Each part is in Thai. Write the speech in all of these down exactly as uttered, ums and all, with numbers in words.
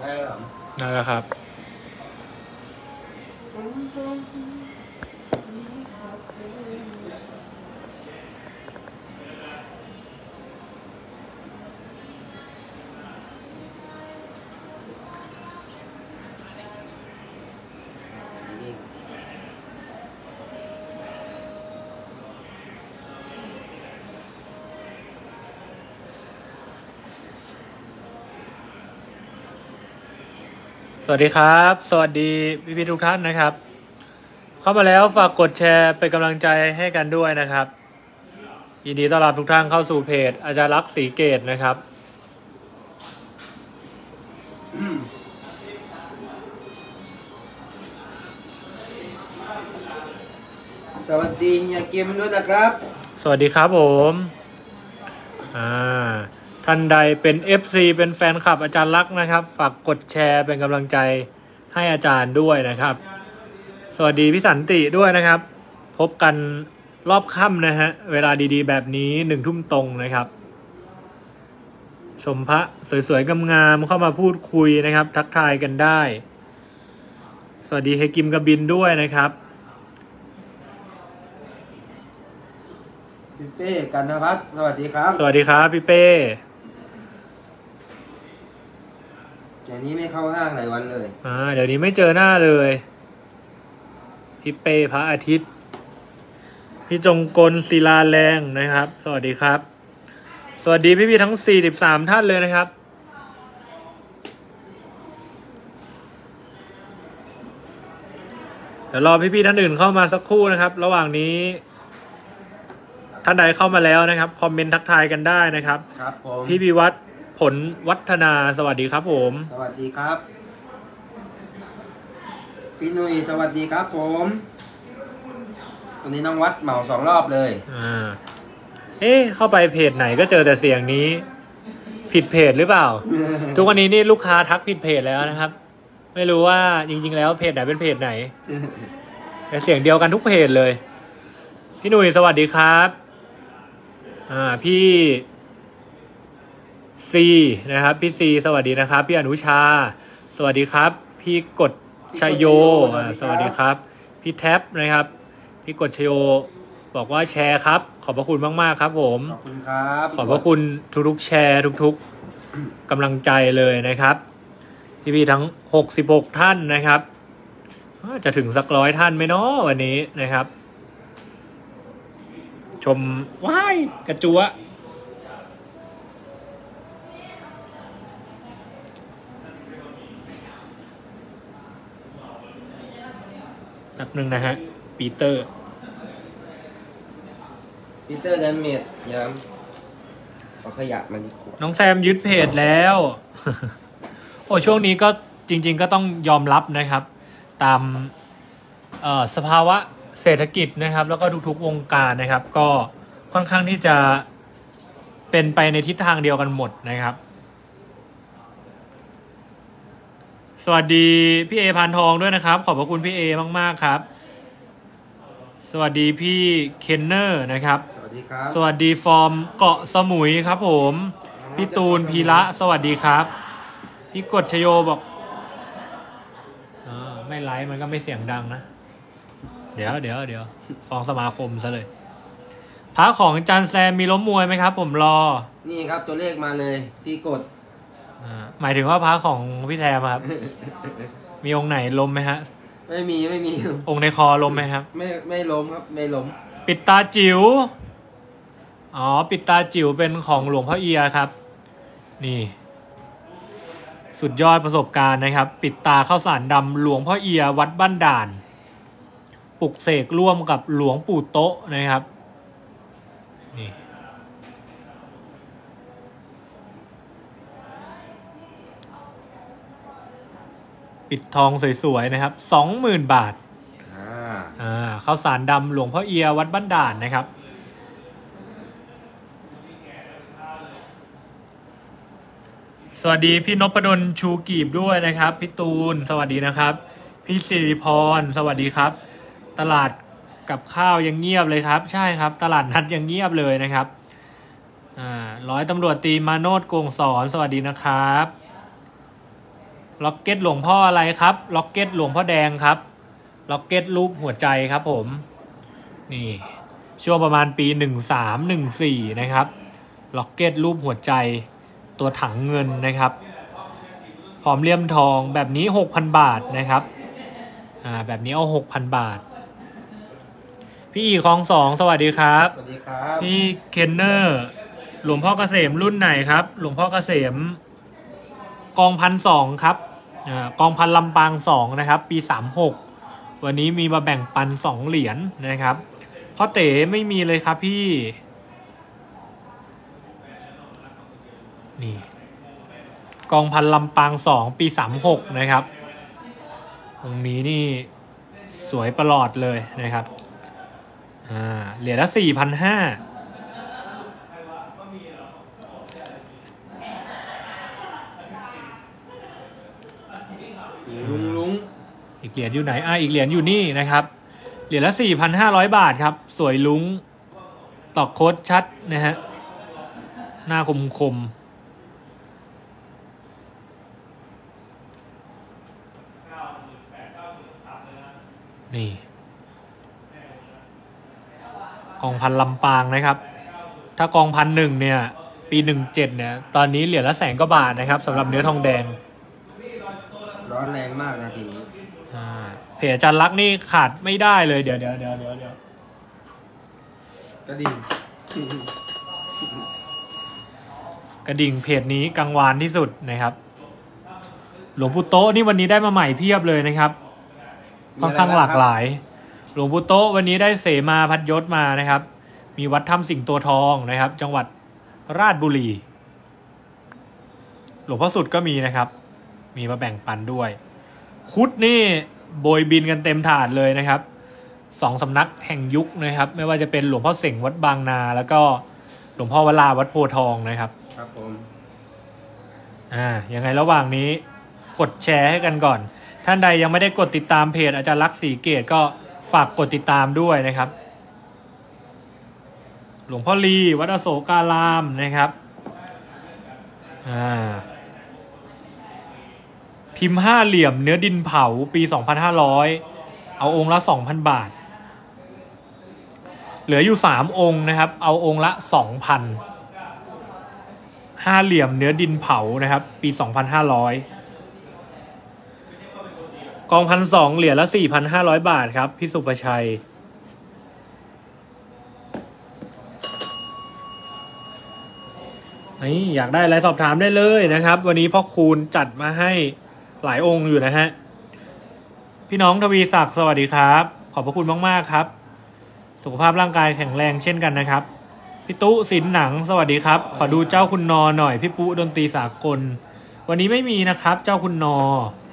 ได้แล้วนั่นแหละครับสวัสดีครับสวัสดีพี่พี่ทุกท่านนะครับเข้ามาแล้วฝากกดแชร์เป็นกำลังใจให้กันด้วยนะครับยินดีต้อนรับทุกท่านเข้าสู่เพจอาจารย์ลักษณ์ศรีเกตนะครับสวัสดีเฮียเกมด้วยนะครับสวัสดีครับผมอ่าท่านใดเป็น เอฟ ซี เป็นแฟนคลับอาจารย์ลักษณ์นะครับฝากกดแชร์เป็นกำลังใจให้อาจารย์ด้วยนะครับสวัสดีพี่สันติด้วยนะครับพบกันรอบค่ำนะฮะเวลาดีๆแบบนี้หนึ่งทุ่มตรงนะครับชมพระสวยๆงามๆเข้ามาพูดคุยนะครับทักทายกันได้สวัสดีเฮกิมกบินด้วยนะครับพี่เป้กันนภัทรสวัสดีครับสวัสดีครับพี่เป้เดี๋ยวนี้ไม่เข้าห้างหลายวันเลยอ่าเดี๋ยวนี้ไม่เจอหน้าเลยพี่เป้พระอาทิตย์พี่จงกลศิลาแรงนะครับสวัสดีครับสวัสดีพี่ๆทั้งสี่สิบสามท่านเลยนะครับเดี๋ยวรอพี่ๆท่านอื่นเข้ามาสักครู่นะครับระหว่างนี้ท่านใดเข้ามาแล้วนะครับคอมเมนต์ทักทายกันได้นะครับครับผมพี่พิวัตรผลวัฒนาสวัสดีครับผมสวัสดีครับพี่นุ้ยสวัสดีครับผมวันนี้น้องวัดเหมาสองรอบเลยอ่าเอ๊ะเข้าไปเพจไหนก็เจอแต่เสียงนี้ผิดเพจหรือเปล่า ทุกวันนี้นี่ลูกค้าทักผิดเพจแล้วนะครับไม่รู้ว่าจริงๆแล้วเพจไหนเป็นเพจไหนแต่เสียงเดียวกันทุกเพจเลยพี่หนุ่ยสวัสดีครับอ่าพี่ซีนะครับพี่ซีสวัสดีนะครับพี่อนุชาสวัสดีครับพี่กฎชัยโยสวัสดีครับพี่แท็บนะครับพี่กฎชัยโยบอกว่าแชร์ครับขอบพระคุณมากๆครับผมขอบคุณครับขอบพระคุณทุกๆแชร์ทุกๆกำลังใจเลยนะครับพี่ๆทั้งหกสิบหกท่านนะครับจะถึงสักร้อยท่านไหมเนาะวันนี้นะครับชมว้ายกระจัวนับหนึ่งนะฮะปีเตอร์ปีเตอร์แดนเมดย้ำเอาขยะมาดีกว่าน้องแซมยึดเพจแล้ว โอ้ช่วงนี้ก็จริงๆก็ต้องยอมรับนะครับตามสภาวะเศรษฐกิจนะครับแล้วก็ทุกๆวงการนะครับก็ค่อนข้างที่จะเป็นไปในทิศทางเดียวกันหมดนะครับสวัสดีพี่เอพานทองด้วยนะครับขอบพระคุณพี่เอมากๆครับสวัสดีพี่เคนเนอร์นะครับสวัสดีครับสวัสดีฟอร์มเกาะสมุยครับผมพี่ตูนพีระสวัสดีครับพี่กฎชโยบอกอไม่ไลฟ์มันก็ไม่เสียงดังนะเดี๋ยวเดี๋ยวเดี๋ยวฟ้องสมาคมซะเลยพระของจันแซมมีล้มมวยไหมครับผมรอนี่ครับตัวเลขมาเลยพี่กดหมายถึงว่าพระของพี่แทมครับ มีองค์ไหนล้มไหมฮะไม่มีไม่มีองค์ในคอล้มไหมครับไม่ไม่ล้มครับไม่ล้มปิดตาจิ๋วอ๋อปิดตาจิ๋วเป็นของหลวงพ่อเอียครับนี่สุดยอดประสบการณ์นะครับปิดตาข้าวสารดำหลวงพ่อเอียวัดบ้านด่านปลุกเสกร่วมกับหลวงปู่โต๊ะนะครับนี่ปิดทองสวยๆนะครับสองหมื่นบาทอ่าข้าวสารดำหลวงพ่อเอียวัดบ้านด่านนะครับสวัสดีพี่นพดลชูกีบด้วยนะครับพี่ตูนสวัสดีนะครับพี่สิริพรสวัสดีครับตลาดกับข้าวยังเงียบเลยครับใช่ครับตลาดนัดยังเงียบเลยนะครับอ่าร้อยตำรวจตีมาโนดโกงสอนสวัสดีนะครับล็อกเก็ตหลวงพ่ออะไรครับล็อกเก็ตหลวงพ่อแดงครับล็อกเก็ตรูปหัวใจครับผมนี่ช่วงประมาณปีหนึ่งสามหนึ่งสี่นะครับล็อกเก็ตรูปหัวใจตัวถังเงินนะครับพร้อมเลี่ยมทองแบบนี้ หกพัน บาทนะครับอ่าแบบนี้เอา หกพัน บาทพี่อีคลองสองสวัสดีครับสวัสดีครับพี่เคนเนอร์หลวงพ่อเกษมรุ่นไหนครับหลวงพ่อเกษมกองพันสองครับอ่ากองพันลำปางสองนะครับปีสามหกวันนี้มีมาแบ่งปันสองเหรียญ นะครับพ่อเต๋ไม่มีเลยครับพี่นี่กองพันลำปางสองปีสามหกนะครับตรงนี้นี่สวยประหลอดเลยนะครับอ่าเหรียญละสี่พันห้าลุงลุงอีกเหรียญอยู่ไหนอ่ะอีกเหรียญอยู่นี่นะครับเหรียญละ สี่พันห้าร้อย บาทครับสวยลุ้งตอกโค้ดชัดนะฮะหน้าคมคมนี่กองพันลำปางนะครับถ้ากองพันหนึ่งเนี่ยปีหนึ่งเจ็ดเนี่ยตอนนี้เหรียญละแสนกว่าบาทนะครับสำหรับเนื้อทองแดงร้อนแรงมากนะทีนี้อ่าเพจอาจารย์ลักษณ์นี่ขาดไม่ได้เลยเดี๋ยวเดี๋ยวเดี๋ยวเดี๋ยวเดี๋ยวกระดิ่งกระดิ่งเพจนี้กังวานที่สุดนะครับหลวงปู่โต๊ะนี่วันนี้ได้มาใหม่เพียบเลยนะครับค่อนข้างหลากหลายหลวงปู่โต๊ะวันนี้ได้เสมาพัดยศมานะครับมีวัดถ้ำสิงโตทองนะครับจังหวัดราชบุรีหลวงพ่อสุดก็มีนะครับมีมาแบ่งปันด้วยคุดนี่โบยบินกันเต็มถาดเลยนะครับสองสำนักแห่งยุคนะครับไม่ว่าจะเป็นหลวงพ่อเสงวัดบางนาแล้วก็หลวงพ่อวราวัดโพทองนะครับครับผมอ่ายังไงระหว่างนี้กดแชร์ให้กันก่อนท่านใดยังไม่ได้กดติดตามเพจอาจารย์ลักษณ์ศรีเกตก็ฝากกดติดตามด้วยนะครับหลวงพ่อลีวัดอโศการามนะครับอ่าพิมพ์ห้าเหลี่ยมเนื้อดินเผาปีสองพันห้าร้อยเอาองค์ละ สองพัน บาทเหลืออยู่สามองค์นะครับเอาองค์ละ สองพัน ห้าเหลี่ยมเนื้อดินเผานะครับปีสองพันห้าร้อยกองพันสองเหรียญละ สี่พันห้าร้อย บาทครับพี่สุภชัยนี่อยากได้อะไรสอบถามได้เลยนะครับวันนี้พ่อคูณจัดมาให้หลายองค์อยู่นะฮะพี่น้องทวีศักดิ์สวัสดีครับขอบพระคุณมากๆครับสุขภาพร่างกายแข็งแรงเช่นกันนะครับพี่ตุ๊สินหนังสวัสดีครับขอดูเจ้าคุณนอหน่อยพี่ปุ๊ดนตรีสากลวันนี้ไม่มีนะครับเจ้าคุณนอ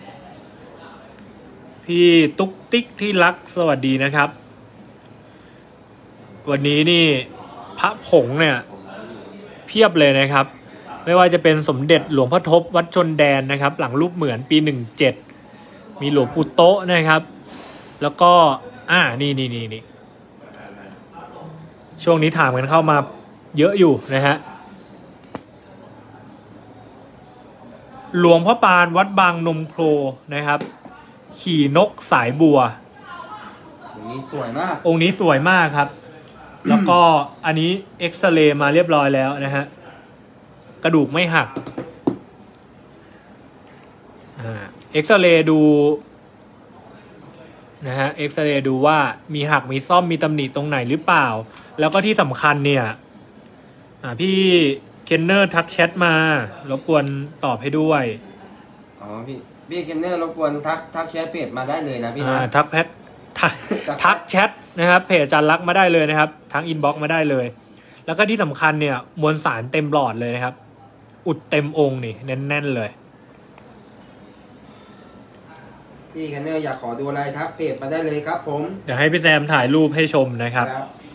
พี่ตุ๊กติ๊กที่รักสวัสดีนะครับวันนี้นี่พระผงเนี่ยเพียบเลยนะครับไม่ว่าจะเป็นสมเด็จหลวงพ่อทบวัดชนแดนนะครับหลังรูปเหมือนปีหนึ่งเจ็ดมีหลวงปู่โต๊ะนะครับแล้วก็อ่านี่นี่นี่นี่ช่วงนี้ถามกันเข้ามาเยอะอยู่นะฮะหลวงพ่อปานวัดบางนมโครนะครับขี่นกสายบัวองค์นี้สวยมากองค์นี้สวยมากครับ แล้วก็อันนี้เอ็กซเรย์มาเรียบร้อยแล้วนะฮะกระดูกไม่หักอ่าเอ็กซเรย์ดูนะฮะเอ็กซเรย์ดูว่ามีหักมีซ่อมมีตำหนิตรงไหนหรือเปล่าแล้วก็ที่สำคัญเนี่ยอ่าพี่เคนเนอร์ทักแชทมารบกวนตอบให้ด้วยอ๋อพี่พี่เคนเนอร์รบกวนทักทักแชทเพจมาได้เลยนะพี่นะทักแพททักทักแชทนะครับเพจอาจารย์ลักษณ์มาได้เลยนะครับทั้งอินบ็อกซ์มาได้เลยแล้วก็ที่สำคัญเนี่ยมวลสารเต็มหลอดเลยนะครับอุดเต็มองค์นี่แน่นๆเลยพี่เคนเนอร์อยากขอดูอะไรทักเพจมาได้เลยครับผมเดี๋ยวให้พี่แซมถ่ายรูปให้ชมนะครับ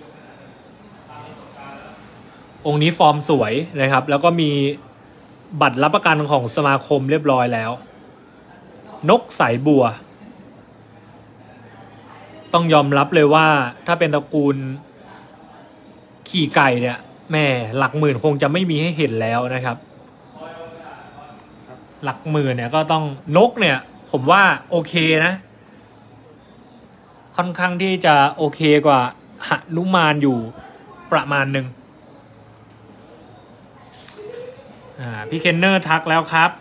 องค์นี้ฟอร์มสวยนะครับแล้วก็มีบัตรรับประกันของสมาคมเรียบร้อยแล้วนกสายบัวต้องยอมรับเลยว่าถ้าเป็นตระกูลขี่ไก่เนี่ยแม่หลักหมื่นคงจะไม่มีให้เห็นแล้วนะครับหลักหมื่นเนี่ยก็ต้องนกเนี่ยผมว่าโอเคนะค่อนข้างที่จะโอเคกว่าหนุมานอยู่ประมาณหนึ่งอ่าพี่เคนเนอร์ทักแล้วครับ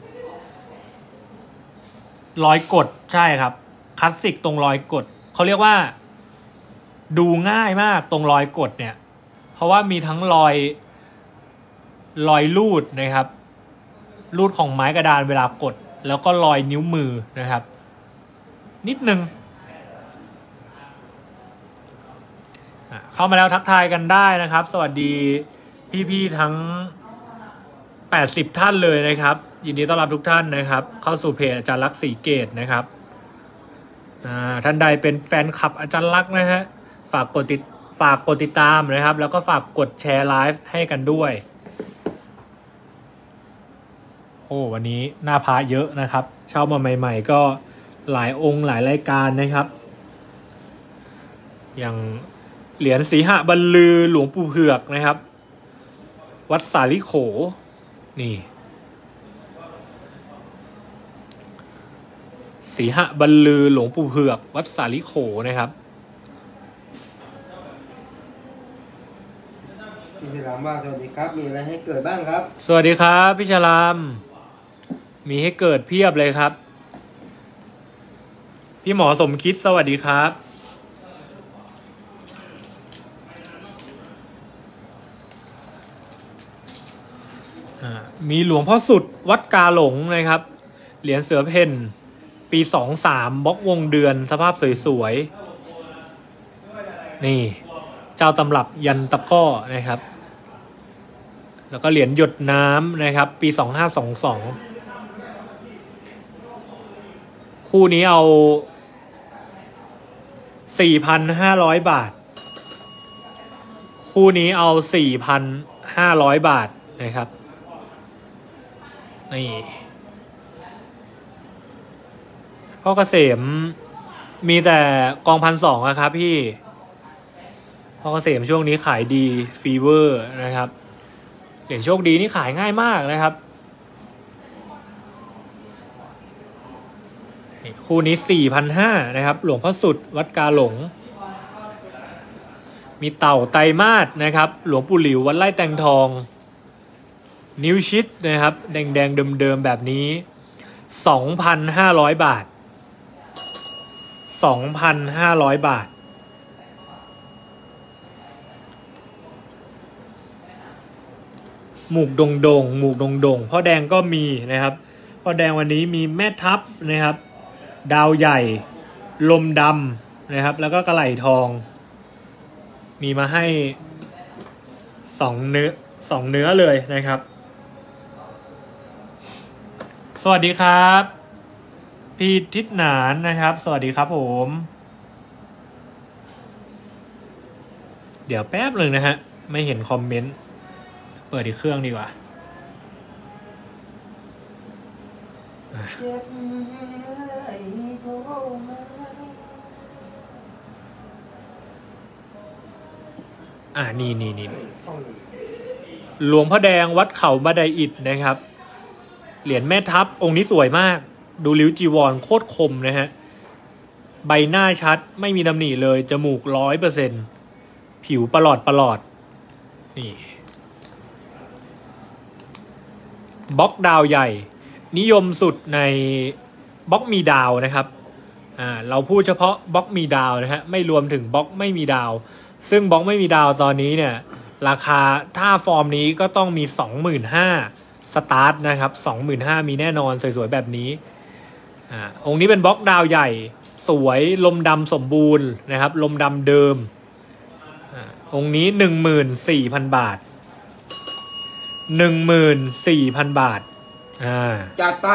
รอยกดใช่ครับคลาสสิกตรงรอยกดเขาเรียกว่าดูง่ายมากตรงรอยกดเนี่ยเพราะว่ามีทั้งรอยรอยลูดนะครับลูดของไม้กระดานเวลากดแล้วก็รอยนิ้วมือนะครับนิดนึงเข้ามาแล้วทักทายกันได้นะครับสวัสดีพี่ๆทั้งแปดสิบท่านเลยนะครับยินดีต้อนรับทุกท่านนะครับเข้าสู่เพจอาจารย์ลักษณ์ศรีเกตนะครับท่านใดเป็นแฟนคลับอาจารย์ลักษณ์นะฮะฝากกดติดฝากกดติดตามนะครับแล้วก็ฝากกดแชร์ไลฟ์ให้กันด้วยโอ้วันนี้หน้าพระเยอะนะครับเช่ามาใหม่ๆก็หลายองค์หลายรายการนะครับอย่างเหรียญสีหบรรลือหลวงปู่เผือกนะครับวัดสาลิโขนี่สีหบรรลือหลวงปู่เผือกวัดสาลิโขนะครับพี่ชลามว่าสวัสดีครับมีอะไรให้เกิดบ้างครับสวัสดีครับพี่ชลามมีให้เกิดเพียบเลยครับพี่หมอสมคิดสวัสดีครับมีหลวงพ่อสุดวัดกาหลงนะครับเหรียญเสือเพ่นปีสองสามบล็อกวงเดือนสภาพสวยๆนี่เจ้าตำรับยันตะก้อนะครับแล้วก็เหรียญหยดน้ำนะครับปีสองห้าสองสองคู่นี้เอา สี่พันห้าร้อย บาทคู่นี้เอา สี่พันห้าร้อย บาทนะครับนี่พ่อเกษมมีแต่กองพันสองอะครับพี่พ่อเกษมช่วงนี้ขายดีฟีเวอร์นะครับเหรียญโชคดีนี่ขายง่ายมากนะครับคู่นี้ สี่พันห้าร้อย นะครับหลวงพ่อสุดวัดกาหลงมีเต่าไตรมาสนะครับหลวงปู่หลิววัดไร่แตงทองนิ้วชิดนะครับแดงๆเดิมๆแบบนี้ สองพันห้าร้อย บาท สองพันห้าร้อย บาทหมูกดงดงหมูกดงดงพ่อแดงก็มีนะครับพ่อแดงวันนี้มีแม่ทัพนะครับดาวใหญ่ลมดำนะครับแล้วก็กระไหล่ทองมีมาให้สองเนื้อสองเนื้อเลยนะครับสวัสดีครับพี่ทิศหนานนะครับสวัสดีครับผมเดี๋ยวแป๊บหนึ่งนะฮะไม่เห็นคอมเมนต์เปิดอีกเครื่องดีกว่าอ่านี่นี่นี่หลวงพ่อแดงวัดเขาบันไดอิฐนะครับเหรียญแม่ทัพองค์นี้สวยมากดูริ้วจีวรโคตรคมนะฮะใบหน้าชัดไม่มีตำหนิเลยจมูกร้อยเปอร์เซ็นต์ผิวประหลอดประหลอดนี่บล็อกดาวใหญ่นิยมสุดในบล็อกมีดาวนะครับอ่าเราพูดเฉพาะบล็อกมีดาวนะฮะไม่รวมถึงบล็อกไม่มีดาวซึ่งบล็อกไม่มีดาวตอนนี้เนี่ยราคาถ้าฟอร์มนี้ก็ต้องมี สองหมื่นห้าพัน สตาร์ทนะครับ สองหมื่นห้าพัน มีแน่นอนสวยๆแบบนี้อ่าองค์นี้เป็นบล็อกดาวใหญ่สวยลมดำสมบูรณ์นะครับลมดำเดิมอ่าองค์นี้ หนึ่งหมื่นสี่พัน บาท หนึ่งหมื่นสี่พัน บาทอ่าจัดไป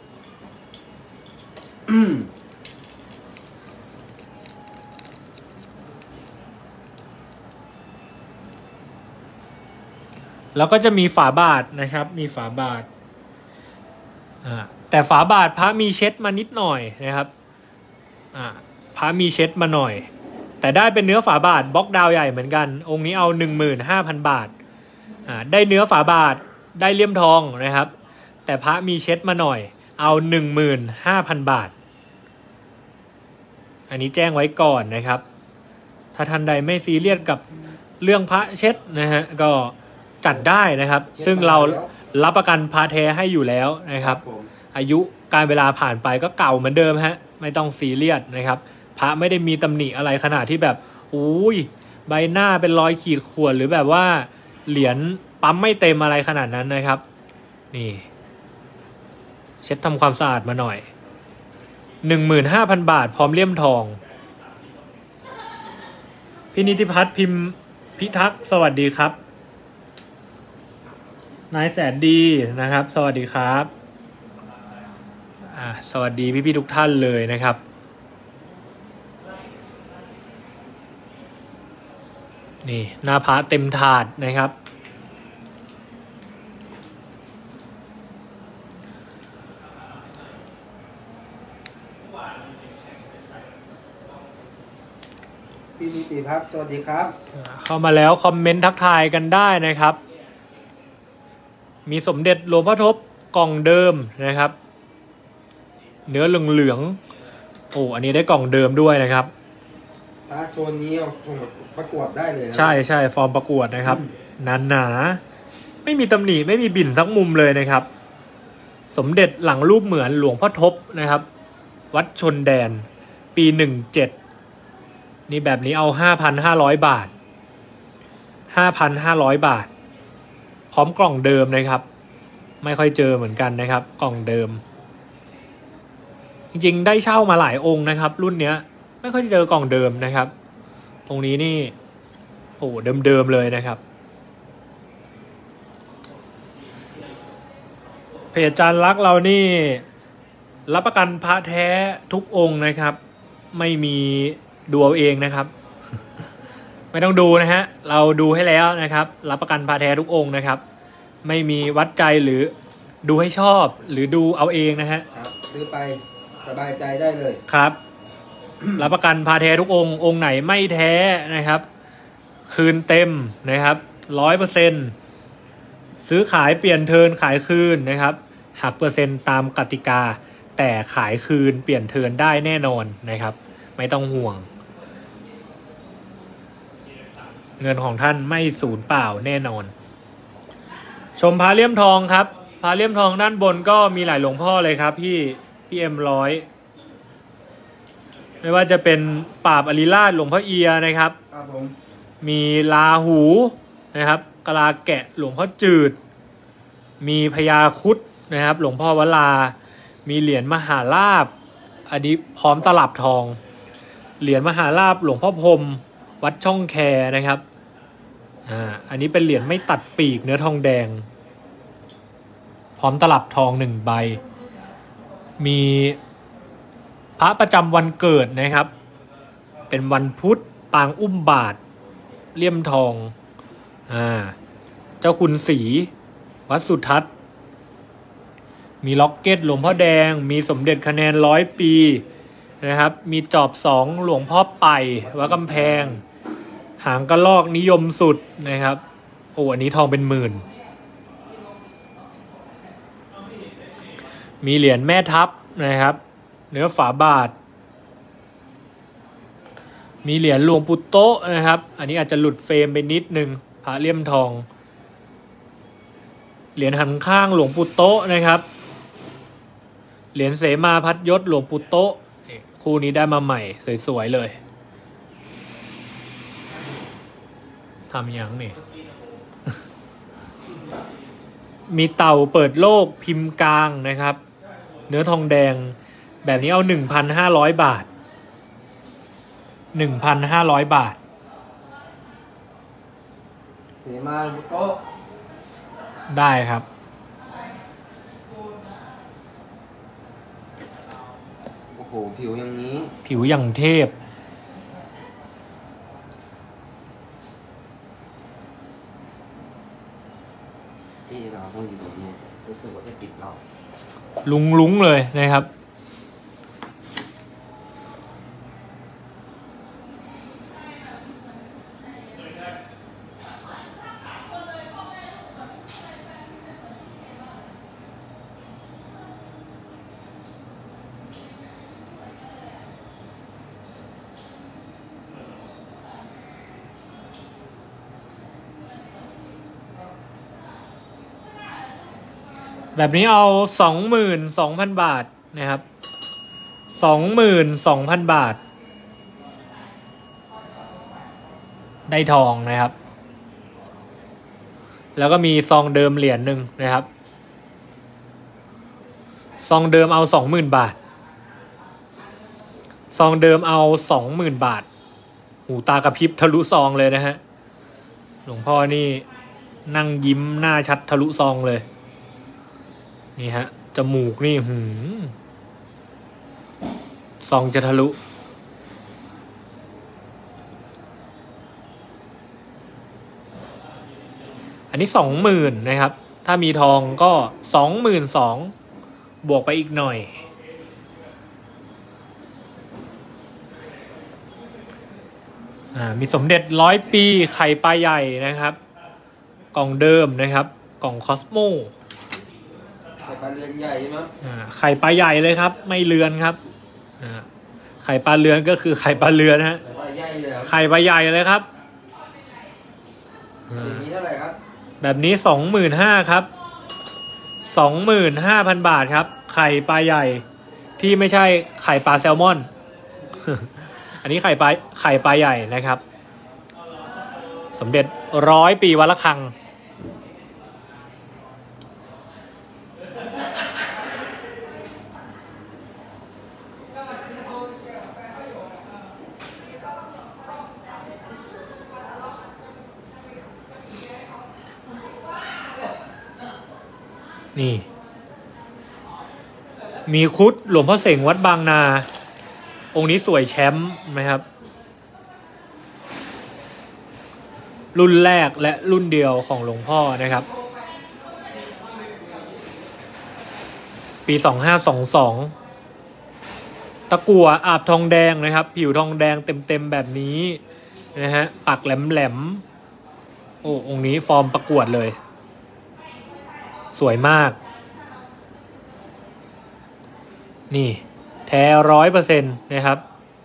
แล้วก็จะมีฝาบาทนะครับมีฝาบาทอ่าแต่ฝาบาทพระมีเช็ดมานิดหน่อยนะครับอ่าพระมีเช็ดมาหน่อยแต่ได้เป็นเนื้อฝาบาทบล็อกดาวใหญ่เหมือนกันองค์นี้เอา หนึ่งหมื่นห้าพัน บาทอ่าได้เนื้อฝาบาทได้เลี่ยมทองนะครับแต่พระมีเช็ดมาหน่อยเอาหนึ่งหมื่นห้าพันบาทอันนี้แจ้งไว้ก่อนนะครับถ้าท่านใดไม่ซีเรียสกับเรื่องพระเช็ดนะฮะก็จัดได้นะครับซึ่งเรารับประกันพระแท้ให้อยู่แล้วนะครับอายุการเวลาผ่านไปก็เก่าเหมือนเดิมฮะไม่ต้องซีเรียสนะครับพระไม่ได้มีตำหนิอะไรขนาดที่แบบอุ้ยใบหน้าเป็นรอยขีดข่วนหรือแบบว่าเหรียญปั๊มไม่เต็มอะไรขนาดนั้นนะครับนี่เช็ดทำความสะอาดมาหน่อย หนึ่งหมื่นห้าพัน บาทพร้อมเลี่ยมทองพี่นิติพัฒน์พิมพ์พิทักษ์สวัสดีครับนายแสนดีนะครับสวัสดีครับอ่าสวัสดีพี่ๆทุกท่านเลยนะครับนี่หน้าพระเต็มถาดนะครับพี่นิติพัฒน์สวัสดีครับเข้ามาแล้วคอมเมนต์ทักทายกันได้นะครับมีสมเด็จหลวงพ่อทบกล่องเดิมนะครับเนื้อเหลืองๆโอ้อันนี้ได้กล่องเดิมด้วยนะครับพระโซนนี้เอาส่งประกวดได้เลยนะใช่ใช่ฟอร์มประกวดนะครับหนาหนาไม่มีตำหนิไม่มีบิ่นสักมุมเลยนะครับสมเด็จหลังรูปเหมือนหลวงพ่อทบนะครับวัดชนแดนปีหนึ่งเจ็ดนี่แบบนี้เอาห้าพันห้าร้อยบาทห้าพันห้าร้อยบาทพร้อมกล่องเดิมนะครับไม่ค่อยเจอเหมือนกันนะครับกล่องเดิมจริงๆได้เช่ามาหลายองค์นะครับรุ่นเนี้ยไม่ค่อยเจอกล่องเดิมนะครับตรงนี้นี่โอ้เดิมๆเลยนะครับเพจจานรักเรานี่รับประกันพระแท้ทุกองค์นะครับไม่มีดูเอาเองนะครับ ไม่ต้องดูนะฮะเราดูให้แล้วนะครับรับประกันพระแท้ทุกองค์นะครับไม่มีวัดใจหรือดูให้ชอบหรือดูเอาเองนะฮะครับซื้อไปสบายใจได้เลยครับ รับประกันพระแท้ทุกองค์องค์ไหนไม่แท้นะครับคืนเต็มนะครับร้อยเปอร์เซ็นต์ซื้อขายเปลี่ยนเทิร์นขายคืนนะครับหักเปอร์เซ็นต์ตามกติกาแต่ขายคืนเปลี่ยนเทิร์นได้แน่นอนนะครับไม่ต้องห่วงเงินของท่านไม่สูญเปล่าแน่นอนชมพระเลี่ยมทองครับพระเลี่ยมทองด้านบนก็มีหลายหลวงพ่อเลยครับพี่พี่เอ็มร้อยไม่ว่าจะเป็นปราบอริราชหลวงพ่อเอียนะครับครับผมมีลาหูนะครับกะลาแกะหลวงพ่อจืดมีพญาครุฑนะครับหลวงพ่อวลามีเหรียญมหาลาภอันนี้พร้อมตลับทองเหรียญมหาลาภหลวงพ่อพรหมวัดช่องแคนะครับอ่าอันนี้เป็นเหรียญไม่ตัดปีกเนื้อทองแดงพร้อมตลับทองหนึ่งใบมีพระประจำวันเกิดนะครับเป็นวันพุธปางอุ้มบาทเลี่ยมทองอ่าเจ้าคุณศรีวัดสุทัศน์มีล็อกเก็ตหลวงพ่อแดงมีสมเด็จคะแนนร้อยปีนะครับมีจอบสองหลวงพ่อไป่วัดกำแพงหางกระลอกนิยมสุดนะครับโอ้อันนี้ทองเป็นหมื่นมีเหรียญแม่ทัพนะครับเนื้อฝาบาทมีเหรียญหลวงปู่โตะนะครับอันนี้อาจจะหลุดเฟรมไปนิดนึงพระเลี่ยมทองเหรียญหันข้างหลวงปู่โตะนะครับเหรียญเสมาพัดยศหลวงปู่โตะคู่นี้ได้มาใหม่สวยๆเลยทำยังนี่ มีเต่าเปิดโลกพิมพ์กลางนะครับเนื้อทองแดงแบบนี้เอา หนึ่งพันห้าร้อย บาท หนึ่งพันห้าร้อย บาทเสมาบุโตะได้ครับโอ้โหผิวอย่างนี้ผิวอย่างเทพเอเราต้องอยู่ตรงนี้รู้สึกว่าจะติดเราลุงลุงเลยนะครับแบบนี้เอาสองหมื่นสองพันบาทนะครับสองหมื่นสองพันบาทได้ทองนะครับแล้วก็มีซองเดิมเหรียญหนึ่งนะครับซองเดิมเอาสองหมื่นบาทซองเดิมเอาสองหมื่นบาทหูตากระพริบทะลุซองเลยนะฮะหลวงพ่อนี่นั่งยิ้มหน้าชัดทะลุซองเลยนี่ฮะจมูกนี่หืมซองจะทะลุอันนี้สองหมื่นนะครับถ้ามีทองก็สองหมื่นสองบวกไปอีกหน่อยอ่ามีสมเด็จร้อยปีไข่ปลาใหญ่นะครับกล่องเดิมนะครับกล่องคอสโมไข่ปลาเรือนใหญ่มั้งอ่าไข่ปลาใหญ่เลยครับไม่เรือนครับอ่าไข่ปลาเรือนก็คือไข่ปลาเรือนฮะไข่ปลาใหญ่เลยครับแบบนี้เท่าไหร่ครับแบบนี้สองหมื่นห้าครับสองหมื่นห้าพันบาทครับไข่ปลาใหญ่ที่ไม่ใช่ไข่ปลาแซลมอน อันนี้ไข่ปลาไข่ปลาใหญ่นะครับสมเด็จร้อยปีวัดระฆังนี่มีคุดหลวงพ่อเสงวัดบางนาองค์นี้สวยแชมป์ไหมครับรุ่นแรกและรุ่นเดียวของหลวงพ่อนะครับปีสองห้าสองสองตะกั่วอาบทองแดงนะครับผิวทองแดงเต็มๆแบบนี้นะฮะปักแหลมๆโอ้องค์นี้ฟอร์มประกวดเลยสวยมากนี่แท้ร้อยเปอร์เซ็นต์นะครับ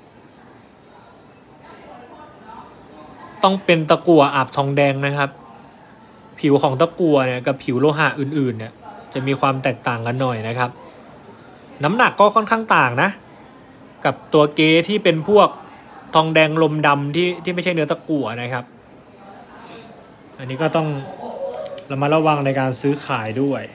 ต้องเป็นตะกั่วอาบทองแดงนะครับผิวของตะกั่วเนี่ยกับผิวโลหะอื่นๆเนี่ยจะมีความแตกต่างกันหน่อยนะครับน้ำหนักก็ค่อนข้างต่างนะกับตัวเกที่เป็นพวกทองแดงลมดำที่ที่ไม่ใช่เนื้อตะกั่วนะครับอันนี้ก็ต้องระมัดระวังในการซื้อขายด้วย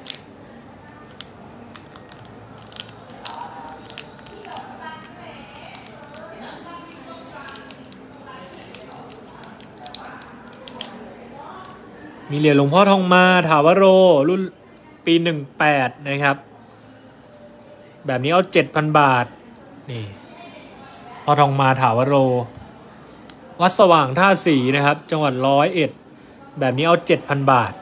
มีเหรียญหลวงพ่อทองมาถาวโรรุ่นปีหนึ่งแปดนะครับแบบนี้เอาเจ็ดพันบาทนี่พ่อทองมาถาวโรวัดสว่างท่าสีนะครับจังหวัดร้อยเอ็ดแบบนี้เอาเจ็ดพันบาท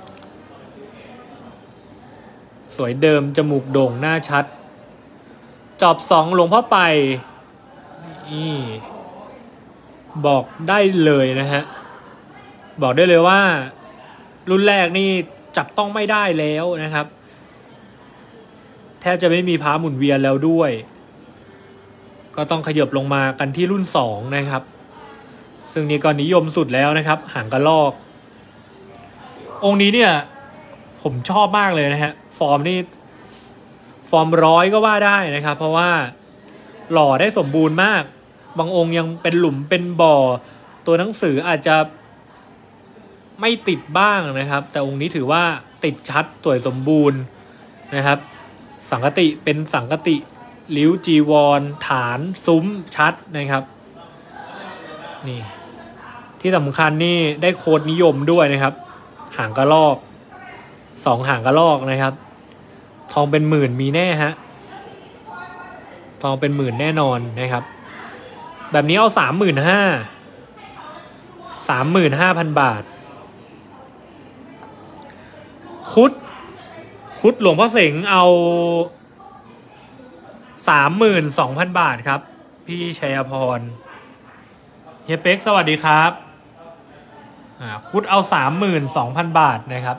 สวยเดิมจมูกโด่งหน้าชัดจอบสองหลวงพ่อไปนี่บอกได้เลยนะฮะบอกได้เลยว่ารุ่นแรกนี่จับต้องไม่ได้แล้วนะครับแทบจะไม่มีพาหมุนเวียนแล้วด้วยก็ต้องขยับลงมากันที่รุ่นสองนะครับซึ่งนี่ก็นิยมสุดแล้วนะครับหางกระรอกองค์นี้เนี่ยผมชอบมากเลยนะฮะฟอร์มนี่ฟอร์มร้อยก็ว่าได้นะครับเพราะว่าหล่อได้สมบูรณ์มากบางองค์ยังเป็นหลุมเป็นบ่อตัวหนังสืออาจจะไม่ติดบ้างนะครับแต่องค์นี้ถือว่าติดชัดสวยสมบูรณ์นะครับสังกติเป็นสังกติลิ้วจีวรฐานซุ้มชัดนะครับนี่ที่สำคัญนี่ได้โค้ดนิยมด้วยนะครับหางกระรอกสองหางกระรอกนะครับทองเป็นหมื่นมีแน่ฮะทองเป็นหมื่นแน่นอนนะครับแบบนี้เอาสามหมื่นห้าสามหมื่นห้าพันบาทคุดคุดหลวงพ่อเสงเอาสามหมื่นสองพันบาทครับพี่ชัยพรเฮียเป็กสวัสดีครับอ่าคุดเอาสามหมื่นสองพันบาทนะครับ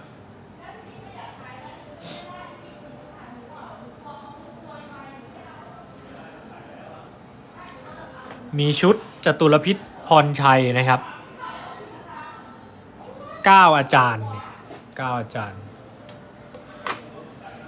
มีชุดจตุรพิษพรชัยนะครับเก้าอาจารย์เก้าอาจารย์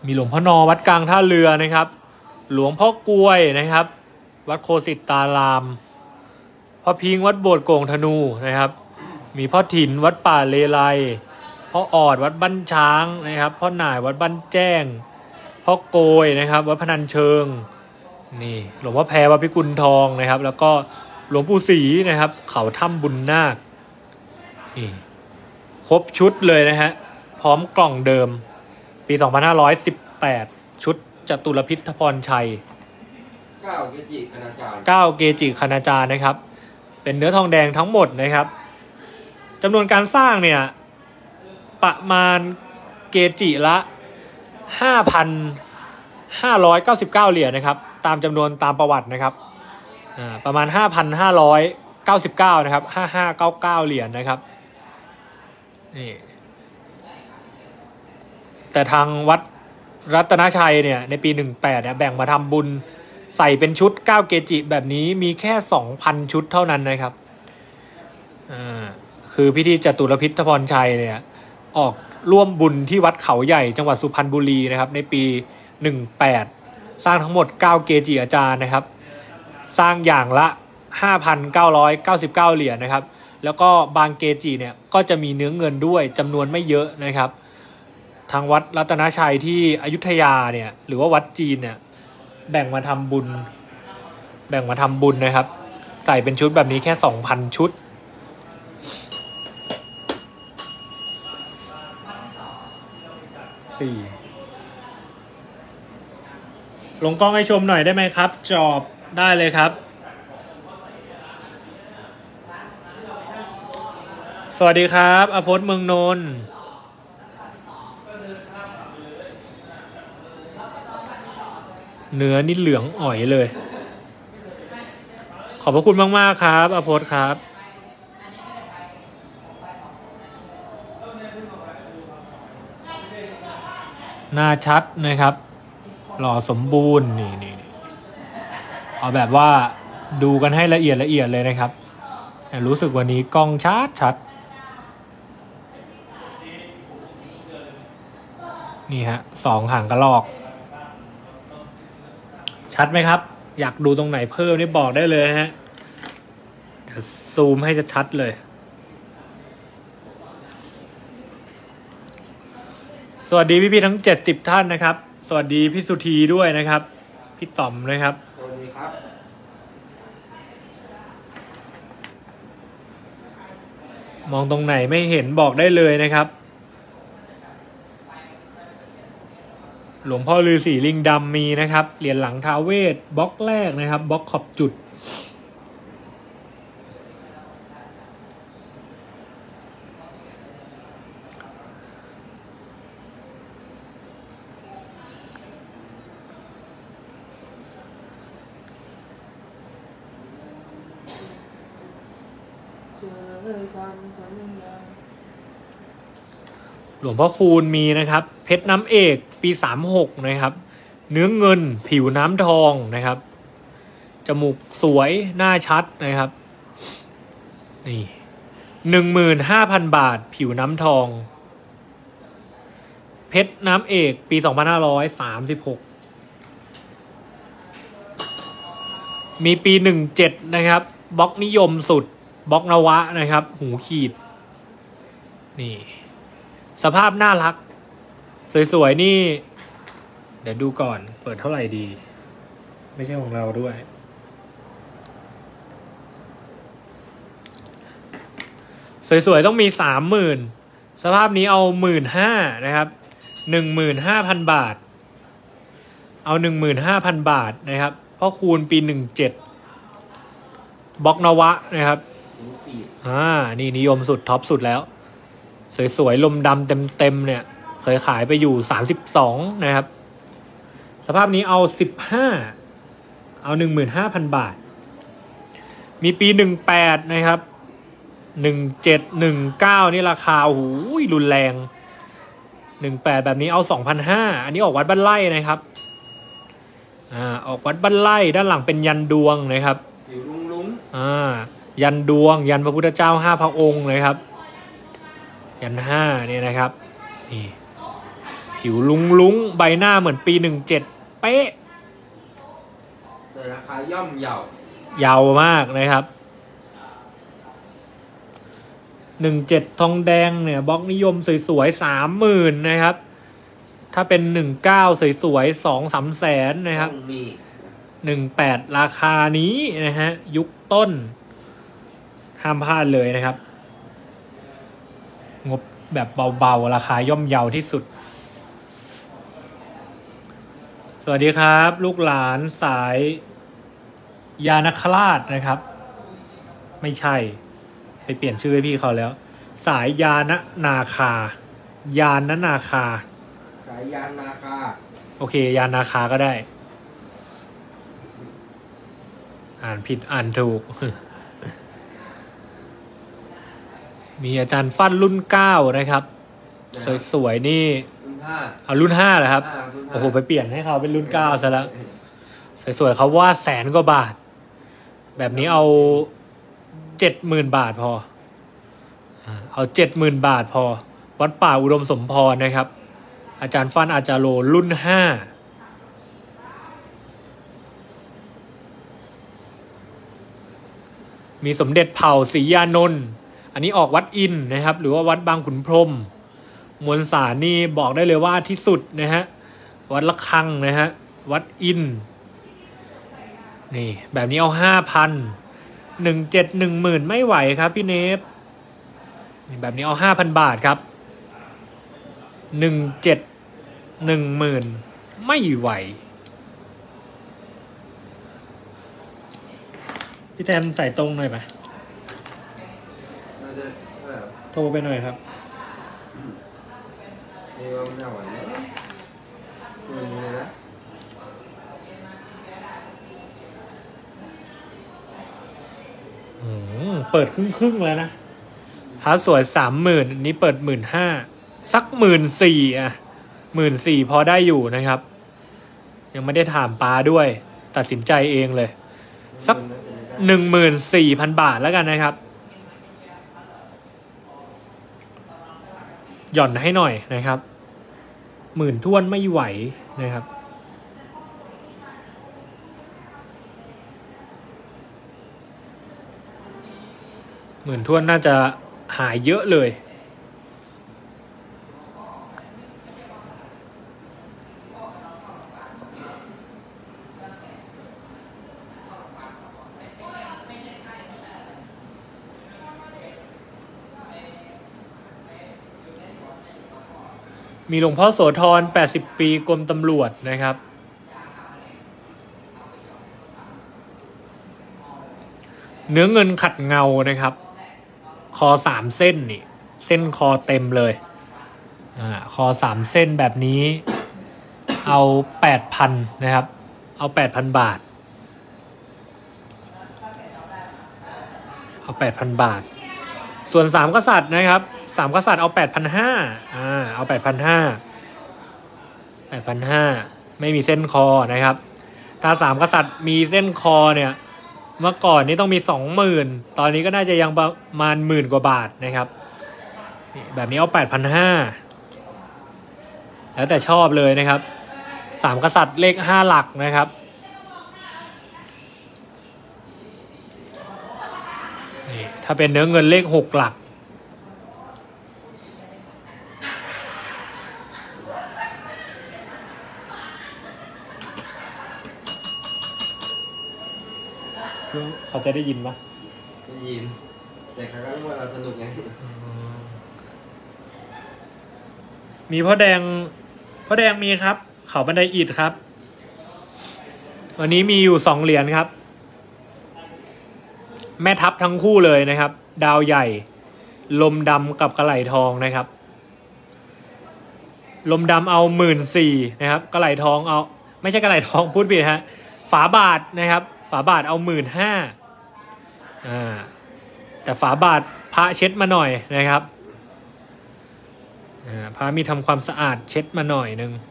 มีหลวงพ่อนอวัดกลางท่าเรือนะครับหลวงพ่อกล้วยนะครับวัดโคสิตารามพ่อพิงวัดโบสถ์โก่งธนูนะครับมีพ่อถิ่นวัดป่าเลไลพ่อออดวัดบ้านช้างนะครับพ่อหน่ายวัดบ้านแจ้งพ่อโกยนะครับวัดพนัญเชิงนี่หลวงพ่อแพรวัดพิกุลทองนะครับแล้วก็หลวงปู่ศรีนะครับเขาถ้ำบุญนาคนี่ครบชุดเลยนะฮะพร้อมกล่องเดิมปีสองพันห้าร้อยสิบแปดชุดจตุรพิธพรชัยเก้าเกจิคณาจารย์เก้าเกจิคณาจารย์นะครับเป็นเนื้อทองแดงทั้งหมดนะครับจำนวนการสร้างเนี่ยประมาณเกจิละ ห้าพันห้าร้อยเก้าสิบเก้า เหรียญนะครับตามจำนวนตามประวัตินะครับอ่าประมาณ ห้าพันห้าร้อยเก้าสิบเก้า นะครับห้าพันห้าร้อยเก้าสิบเก้า เหรียญนะครับนี่แต่ทางวัดรัตนชัยเนี่ยในปีหนึ่งแปดเนี่ยแบ่งมาทำบุญใส่เป็นชุดเก้าเกจิแบบนี้มีแค่ สองพัน ชุดเท่านั้นนะครับอ่าคือพิธีจตุรพิธพรชัยเนี่ยออกร่วมบุญที่วัดเขาใหญ่จังหวัดสุพรรณบุรีนะครับในปีหนึ่งแปดสร้างทั้งหมดเก้าเกจิอาจารย์นะครับสร้างอย่างละ ห้าพันเก้าร้อยเก้าสิบเก้า เหรียญนะครับแล้วก็บางเกจิเนี่ยก็จะมีเนื้อเงินด้วยจำนวนไม่เยอะนะครับทางวัดรัตนชัยที่อยุธยาเนี่ยหรือว่าวัดจีนเนี่ยแบ่งมาทำบุญแบ่งมาทำบุญนะครับใส่เป็นชุดแบบนี้แค่ สองพัน ชุดสี่ลงกล้องให้ชมหน่อยได้ไหมครับจอบได้เลยครับสวัสดีครับอภพจน์เมืองนนท์เนื้อนี่เหลืองอ่อยเลยขอบพระคุณมากๆครับอภพจน์ครับหน้าชัดนะครับหล่อสมบูรณ์นี่นี่เอาแบบว่าดูกันให้ละเอียดละเอียดเลยนะครับรู้สึกวันนี้กล้องชัดชัดนี่ฮะสองหางกระรอกชัดไหมครับอยากดูตรงไหนเพิ่มนี่บอกได้เลยฮะเดี๋ยวซูมให้ชัดๆเลยสวัสดีพี่ๆทั้งเจ็ดสิบท่านนะครับสวัสดีพี่สุธีด้วยนะครับพี่ต่อมนะครับสวัสดีครับมองตรงไหนไม่เห็นบอกได้เลยนะครับหลวงพ่อฤาษีลิงดำมีนะครับเหรียญหลังท้าวเวสบล็อกแรกนะครับบล็อกขอบจุดหลวงพ่อคูณมีนะครับเพชรน้ำเอกปีสามหกนะครับเนื้อเงินผิวน้ำทองนะครับจมูกสวยหน้าชัดนะครับนี่หนึ่งหมื่นห้าพันบาทผิวน้ำทองเพชรน้ำเอกปีสองพันห้าร้อยสามสิบหกมีปีหนึ่งเจ็ดนะครับบล็อกนิยมสุดบล็อกนวะนะครับหูขีดนี่สภาพน่ารักสวยๆนี่เดี๋ยวดูก่อนเปิดเท่าไหร่ดีไม่ใช่ของเราด้วยสวยๆต้องมีสามหมื่นสภาพนี้เอาหมื่นห้านะครับหนึ่งหมื่นห้าพันบาทเอาหนึ่งหมื่นห้าพันบาทนะครับเพราะคูณปีหนึ่งเจ็ดบล็อกนวะนะครับอ่านี่นิยมสุดท็อปสุดแล้วสวยๆลมดำเต็มๆเนี่ยเคยขายไปอยู่สามสิบสองนะครับสภาพนี้เอาสิบห้าเอา หนึ่งหมื่นห้าพัน บาทมีปีหนึ่งแปดนะครับหนึ่งเจ็ด หนึ่งเก้านี่ราคาโอ้โหรุนแรงหนึ่งแปดแบบนี้เอา สองพันห้าร้อย อันนี้ออกวัดบ้านไร่นะครับอ่าออกวัดบ้านไร่ด้านหลังเป็นยันดวงนะครับอยู่ลุงๆอ่ายันดวงยันพระพุทธเจ้าห้าพระองค์นะครับยันห้าเนี่ยนะครับนี่พผิวลุงลุงใบหน้าเหมือนปีหนึ่งเจ็ดเป๊ะแต่ราคาย่อมเยาเยาวมากนะครับหนึ่งเจ็ดทองแดงเนี่ยบล็อกนิยมสวยๆสามหมื่นนะครับถ้าเป็นหนึ่งเก้าสวยๆสองสามแสนนะครับหนึ่งแปดราคานี้นะฮะยุคต้นห้ามพลาดเลยนะครับงบแบบเบาๆราคาย่อมเยาที่สุดสวัสดีครับลูกหลานสายยานคราชนะครับไม่ใช่ไปเปลี่ยนชื่อให้พี่เขาแล้วสายยานนาคายานนาคาสายยานนาคาโอเคยานนาคาก็ได้อ่านผิดอ่านถูก มีอาจารย์ฟันรุ่นเก้านะครับสวยๆนี่รุ่นห้าเอารุ่นห้าเหรอครับโอ้โหไปเปลี่ยนให้เขาเป็นรุ่นเก้าซะแล้วสวยๆเขาว่าแสนกว่าบาทแบบนี้เอาเจ็ดหมื่นบาทพอเอาเจ็ดหมื่นบาทพอวัดป่าอุดมสมพรนะครับอาจารย์ฟันอาจารย์โลรุ่นห้ามีสมเด็จเผ่าศรียานนท์อันนี้ออกวัดอินนะครับหรือว่าวัดบางขุนพรหมมวลสารนี่บอกได้เลยว่าที่สุดนะฮะวัดละคังนะฮะวัดอินนี่แบบนี้เอาห้าพันหนึ่งเจ็ดหนึ่งหมื่นไม่ไหวครับพี่เนฟแบบนี้เอาห้าพันบาทครับหนึ่งเจ็ดหนึ่งหมื่นไม่ไหวพี่แทนใส่ตรงหน่อยไหมโทรไปหน่อยครับนี่ว่ามันหน้าหวานนะตัวนี้นะเปิดครึ่งครึ่งแล้วนะพาสวยสามหมื่นนี้เปิดหมื่นห้าสักหมื่นสี่อ่ะหมื่นสี่พอได้อยู่นะครับยังไม่ได้ถามป้าด้วยตัดสินใจเองเลยสักหนึ่งหมื่นสี่พันบาทแล้วกันนะครับหย่อนให้หน่อยนะครับหมื่นท้วนไม่ไหวนะครับหมื่นท้วนน่าจะหายเยอะเลยมีหลวงพ่อโสธรแปดสิบปีกรมตำรวจนะครับเนื้อเงินขัดเงานะครับคอสามเส้นนี่เส้นคอเต็มเลยอ่าคอสามเส้นแบบนี้เอาแปดพันนะครับเอาแปดพันบาทเอาแปดพันบาทส่วนสามกษัตริย์นะครับสามกษัตริย์เอาแปดพันห้าอ่าเอาแปดพันห้าแปดพันห้าไม่มีเส้นคอนะครับถ้าสามกษัตริย์มีเส้นคอเนี่ยเมื่อก่อนนี้ต้องมีสองหมื่นตอนนี้ก็น่าจะยังประมาณหมื่นกว่าบาทนะครับแบบนี้เอาแปดพันห้าแล้วแต่ชอบเลยนะครับสามกษัตริย์เลขห้าหลักนะครับนี่ถ้าเป็นเนื้อเงินเลขหกหลักเขาจะได้ยินปะได้ยินแต่ครั้งนั้นว่าเราสนุกไงมีพ่อแดงพ่อแดงมีครับเขาบันไดอิฐครับวันนี้มีอยู่สองเหรียญครับแม่ทัพทั้งคู่เลยนะครับดาวใหญ่ลมดำกับกระไหลทองนะครับลมดำเอาหมื่นสี่นะครับกระไหลทองเอาไม่ใช่กระไหลทองพูดผิดฮะฝาบาทนะครับฝาบาทเอาหมื่นห้าอ่าแต่ฝาบาทพระเช็ดมาหน่อยนะครับอ่าพระมีทำความสะอาดเช็ดมาหน่อยนึง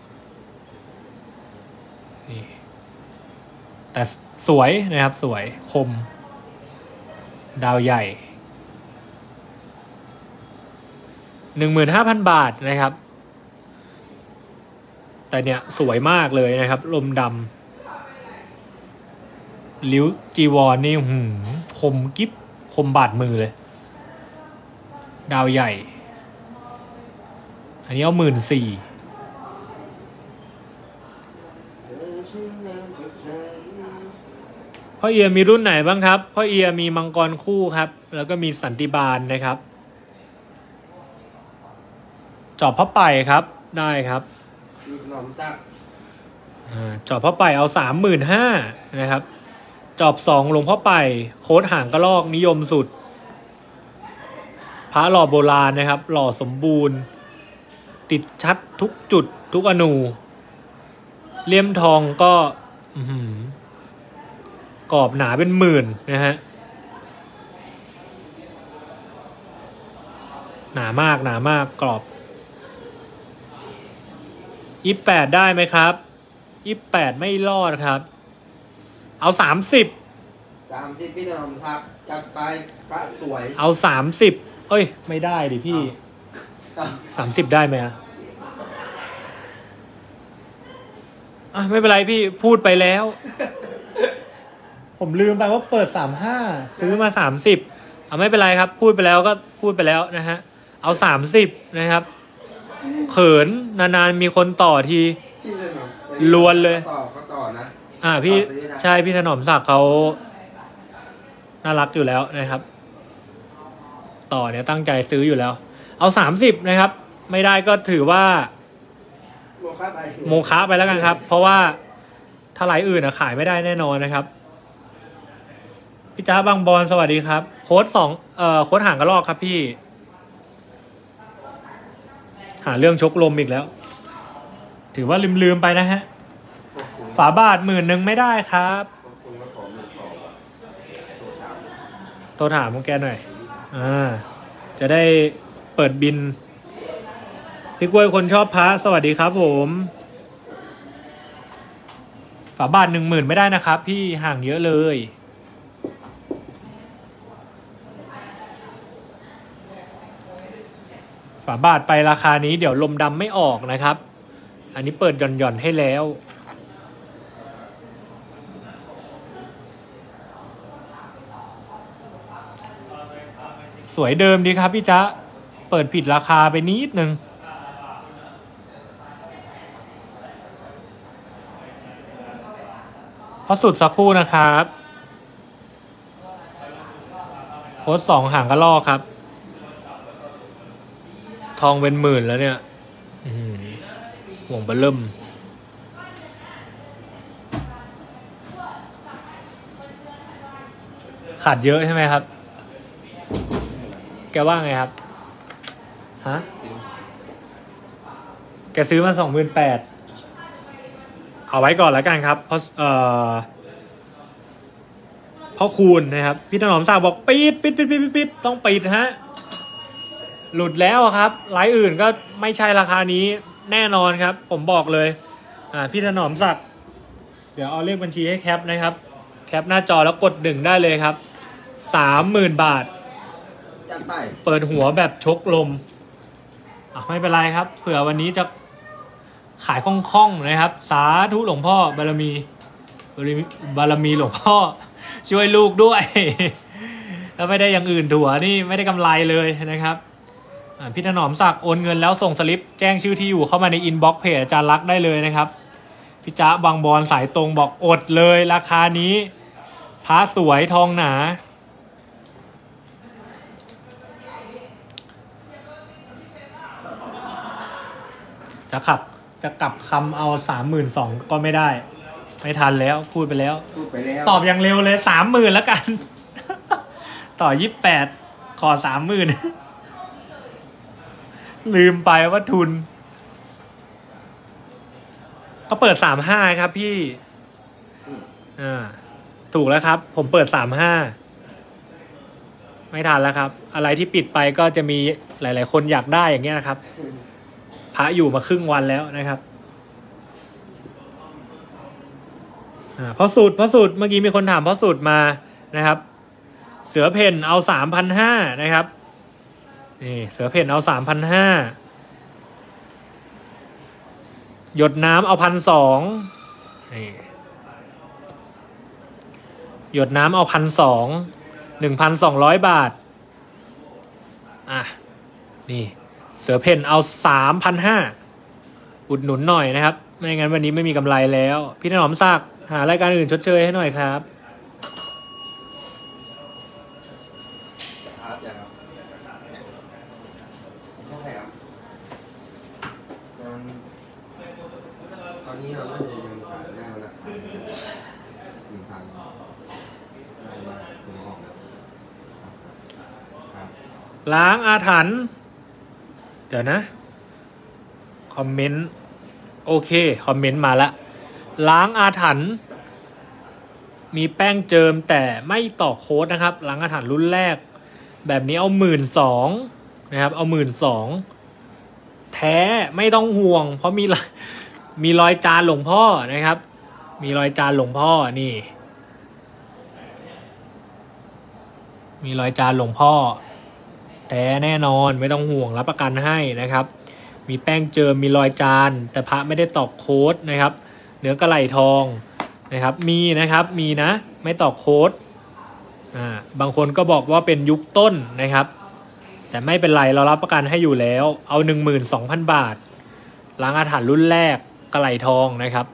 นี่แต่สวยนะครับสวยคมดาวใหญ่หนึ่งหมื่นห้าพันบาทนะครับแต่เนี่ยสวยมากเลยนะครับลมดำลิ้วจีวรนี่หืมคมกิ๊บคมบาดมือเลยดาวใหญ่อันนี้เอาหมื่นสี่พ่อเอียมีรุ่นไหนบ้างครับพ่อเอียมีมังกรคู่ครับแล้วก็มีสันติบาลนะครับจอบพระไปครับได้ครับหนอมซักจอบพระไปเอาสามหมื่นห้านะครับจอบสองหลวงพ่อไปโค้ดห่างกระลอกนิยมสุดพระหล่อโบราณนะครับหล่อสมบูรณ์ติดชัดทุกจุดทุกอนูเลี่ยมทองก็กรอบหนาเป็นหมื่นนะฮะหนามากหนามากกรอบยี่สิบแปดได้ไหมครับยี่สิบแปดไม่รอดครับเอาสามสิบสามสิบพี่หนอมซักจัดไปพระสวยเอาสามสิบเอ้ยไม่ได้ดิพี่สามสิบได้ไหมอ่ะอ่ะไม่เป็นไรพี่พูดไปแล้วผมลืมไปว่าเปิดสามห้าซื้อมาสามสิบอ่ะไม่เป็นไรครับพูดไปแล้วก็พูดไปแล้วนะฮะเอาสามสิบนะครับเขินนานๆมีคนต่อทีลวนเลยต่อก็ต่อนะอ่าพี่ใช่พี่ถนอมศักดิ์เขาน่ารักอยู่แล้วนะครับต่อเนี่ยตั้งใจซื้ออยู่แล้วเอาสามสิบนะครับไม่ได้ก็ถือว่าโมฆะไปโมฆะไปแล้วกันครับเพราะว่าถ้าไหลอื่นอะขายไม่ได้แน่นอนนะครับพี่จ้าบางบอลสวัสดีครับโค้ดสองเอ่อโค้ดห่างกระลอกครับพี่หาเรื่องชกลมอีกแล้วถือว่าลืมๆไปนะฮะฝาบาทหมื่นหนึ่งไม่ได้ครับโทรถามมึงแกหน่อยอ่าจะได้เปิดบินพี่กล้วยคนชอบพระสวัสดีครับผมฝาบาทหนึ่งหมื่นไม่ได้นะครับพี่ห่างเยอะเลยฝาบาทไปราคานี้เดี๋ยวลมดำไม่ออกนะครับอันนี้เปิดหย่อนๆให้แล้วสวยเดิมดีครับพี่จ๊ะเปิดผิดราคาไปนิดนึงพอสุดสักครู่นะครับโค้ดสองห่างกระลอกครับทองเป็นหมื่นแล้วเนี่ยห่วงเบลเริ่มขาดเยอะใช่ไหมครับแกว่าไงครับฮะแกซื้อมาสองหมื่นแปดเอาไว้ก่อนแล้วกันครับเพราะเอ่อเพราะคูณนะครับพี่ถนอมศักดิ์บอกปิดปิดปิดปิดปิดต้องปิดฮะหลุดแล้วครับรายอื่นก็ไม่ใช่ราคานี้แน่นอนครับผมบอกเลยอ่าพี่ถนอมศักดิ์เดี๋ยวเอาเลขบัญชีให้แคปนะครับแคปหน้าจอแล้วกดหนึ่งได้เลยครับสามหมื่นบาทเปิดหัวแบบชกลมอ่ะไม่เป็นไรครับเผื่อวันนี้จะขายคล่องๆนะครับสาธุหลวงพ่อบารมีบารมีบารมีหลวงพ่อช่วยลูกด้วยแล้วไม่ได้อย่างอื่นถั่วนี่ไม่ได้กำไรเลยนะครับพี่ถนอมศักดิ์โอนเงินแล้วส่งสลิปแจ้งชื่อที่อยู่เข้ามาในอินบ็อกซ์เพจอาจารย์ลักษณ์ได้เลยนะครับพี่จ๊ะบางบอลสายตรงบอกอดเลยราคานี้พระสวยทองหนาจะขับจะกลับคำเอาสามหมื่นสองก็ไม่ได้ไม่ทันแล้วพูดไปแล้วพูดไปแล้วตอบอย่างเร็วเลยสามหมื่นแล้วกันต่อยี่สิบแปดขอสามหมื่นลืมไปว่าทุนก็เปิดสามห้าครับพี่อ่าถูกแล้วครับผมเปิดสามห้าไม่ทันแล้วครับอะไรที่ปิดไปก็จะมีหลายๆคนอยากได้อย่างเงี้ยนะครับพระอยู่มาครึ่งวันแล้วนะครับอ่าพอสูตรพอสูตรเมื่อกี้มีคนถามพอสูตรมานะครับเสือเพ่นเอาสามพันห้านะครับนี่เสือเพ่นเอาสามพันห้าหยดน้ำเอาพันสองหยดน้ำเอาพันสองหนึ่งพันสองร้อยบาทอ่ะนี่เสือเพ่นเอาสามพันห้าอุดหนุนหน่อยนะครับไม่งั้นวันนี้ไม่มีกำไรแล้วพี่ถนอมศักดิ์หารายการอื่นชดเชยให้หน่อยครับครับอย่างครับใช่ครับตอนนี้เราน่าจะยังขายได้แล้วหนึ่งพันได้มาถึงออกครับล้างอาถรรพ์เดี๋ยวนะคอมเมนต์โอเคคอมเมนต์มาละล้างอาถรรพ์มีแป้งเจิมแต่ไม่ต่อโค้ดนะครับล้างอาถรรพ์รุ่นแรกแบบนี้เอาหมื่นสองนะครับเอาหมื่นสองแท้ไม่ต้องห่วงเพราะมีมีรอยจานหลวงพ่อนะครับมีรอยจานหลวงพ่อนี่มีรอยจานหลวงพ่อแท้แน่นอนไม่ต้องห่วงรับประกันให้นะครับมีแป้งเจิมมีรอยจานแต่พระไม่ได้ตอกโค้ดนะครับเนื้อกระไหล่ทองนะครับมีนะครับมีนะไม่ตอกโค้ดอ่าบางคนก็บอกว่าเป็นยุคต้นนะครับแต่ไม่เป็นไรเรารับประกันให้อยู่แล้วเอา หนึ่งหมื่นสองพัน บาทล้างอาถรรพ์รุ่นแรกกระไหล่ทองนะครับ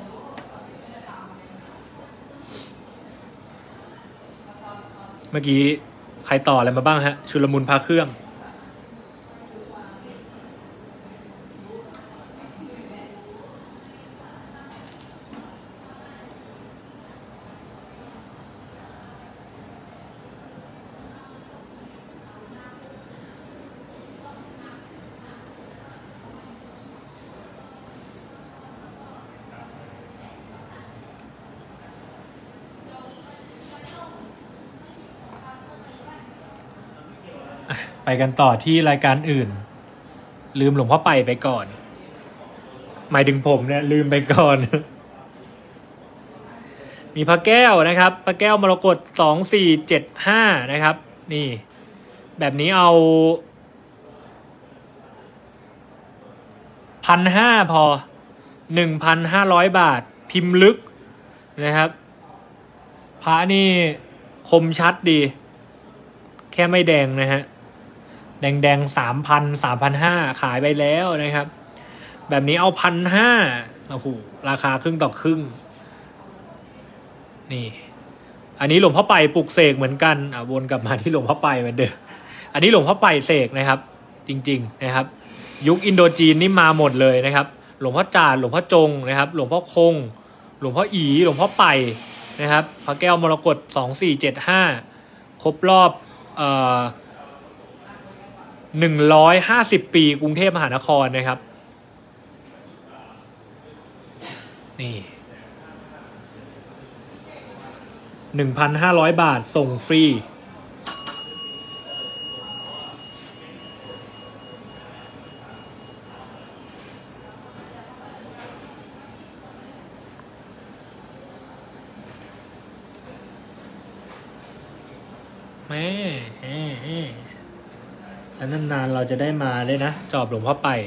เมื่อกี้ใครต่ออะไรมาบ้างฮะชุลมุนพาเครื่องไปกันต่อที่รายการอื่นลืมหลวงพ่อไปไปก่อนหมายถึงผมเนี่ยลืมไปก่อน มีพระแก้วนะครับพระแก้วมรกตสองสี่เจ็ดห้านะครับนี่แบบนี้เอาพันห้าพอหนึ่งพันห้าร้อยบาทพิมพ์ลึกนะครับพระนี่คมชัดดีแค่ไม่แดงนะฮะแดงแดงสามพันสามพันห้าขายไปแล้วนะครับแบบนี้เอาพันห้าโอ้โหราคาครึ่งต่อครึ่งนี่อันนี้หลวงพ่อไปปลุกเสกเหมือนกันอ่ะวนกลับมาที่หลวงพ่อไปเหมือนเดิมอันนี้หลวงพ่อไปเสกนะครับจริงๆนะครับยุคอินโดจีนนี่มาหมดเลยนะครับหลวงพ่อจาดหลวงพ่อจงนะครับหลวงพ่อคงหลวงพ่ออีหลวงพ่อไปนะครับพระแก้วมรกตสองสี่เจ็ดห้าครบรอบเอ่อหนึ่งร้อยห้าสิบปีกรุงเทพมหานครนะครับนี่หนึ่งพันห้าร้อยบาทส่งฟรีแม่แล้วนานๆเราจะได้มาด้วยนะจอบหลวงพ่อไป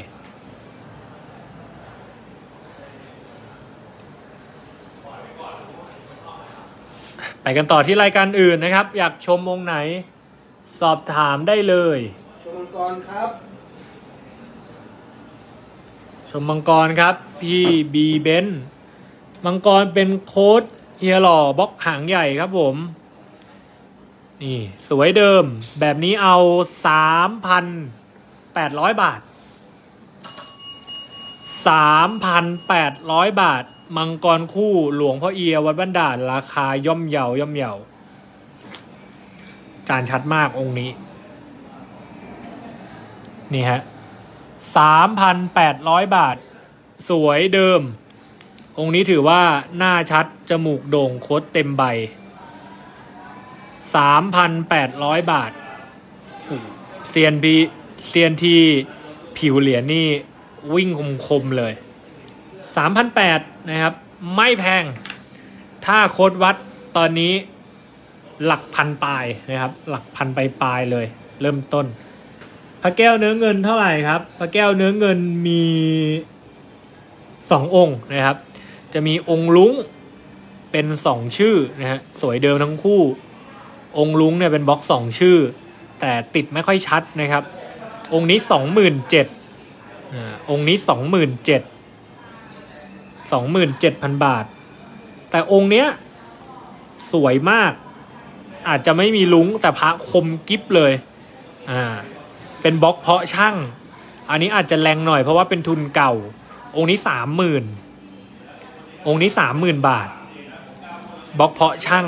ไปกันต่อที่รายการอื่นนะครับอยากชมองค์ไหนสอบถามได้เลยชมมังกรครับชมมังกรครับพี่บีเบนมังกรเป็นโค้ดเฮียหล่อบล็อกหางใหญ่ครับผมนี่สวยเดิมแบบนี้เอา สามพันแปดร้อย บาท สามพันแปดร้อย บาทมังกรคู่หลวงพ่อเอียวัดบ้านด่านราคาย่อมเยาย่อมเยาจานชัดมากองค์นี้นี่ฮะ สามพันแปดร้อย บาทสวยเดิมองค์นี้ถือว่าหน้าชัดจมูกโด่งโคตรเต็มใบสามพันแปดร้อย บาทเซียนพีเซียนทีผิวเหรียญนี่วิ่งคมๆเลย สามพันแปดร้อย นะครับไม่แพงถ้าโค้ดวัดตอนนี้หลักพันปลายนะครับหลักพันปลายๆเลยเริ่มต้นพระแก้วเนื้อเงินเท่าไหร่ครับพระแก้วเนื้อเงินมีสององค์นะครับจะมีองค์ลุงเป็นสองชื่อนะฮะสวยเดิมทั้งคู่องค์ลุงเนี่ยเป็นบล็อกสองชื่อแต่ติดไม่ค่อยชัดนะครับองค์นี้สองหมื่นเจ็ดอ่าองค์นี้สองหมื่นเจ็ดสองหมื่นเจ็ดพันบาทแต่องค์เนี้ยสวยมากอาจจะไม่มีลุงแต่พระคมกิ๊บเลยอ่าเป็นบล็อกเพาะช่างอันนี้อาจจะแรงหน่อยเพราะว่าเป็นทุนเก่าองค์นี้สามหมื่นองค์นี้สามหมื่นบาทบล็อกเพาะช่าง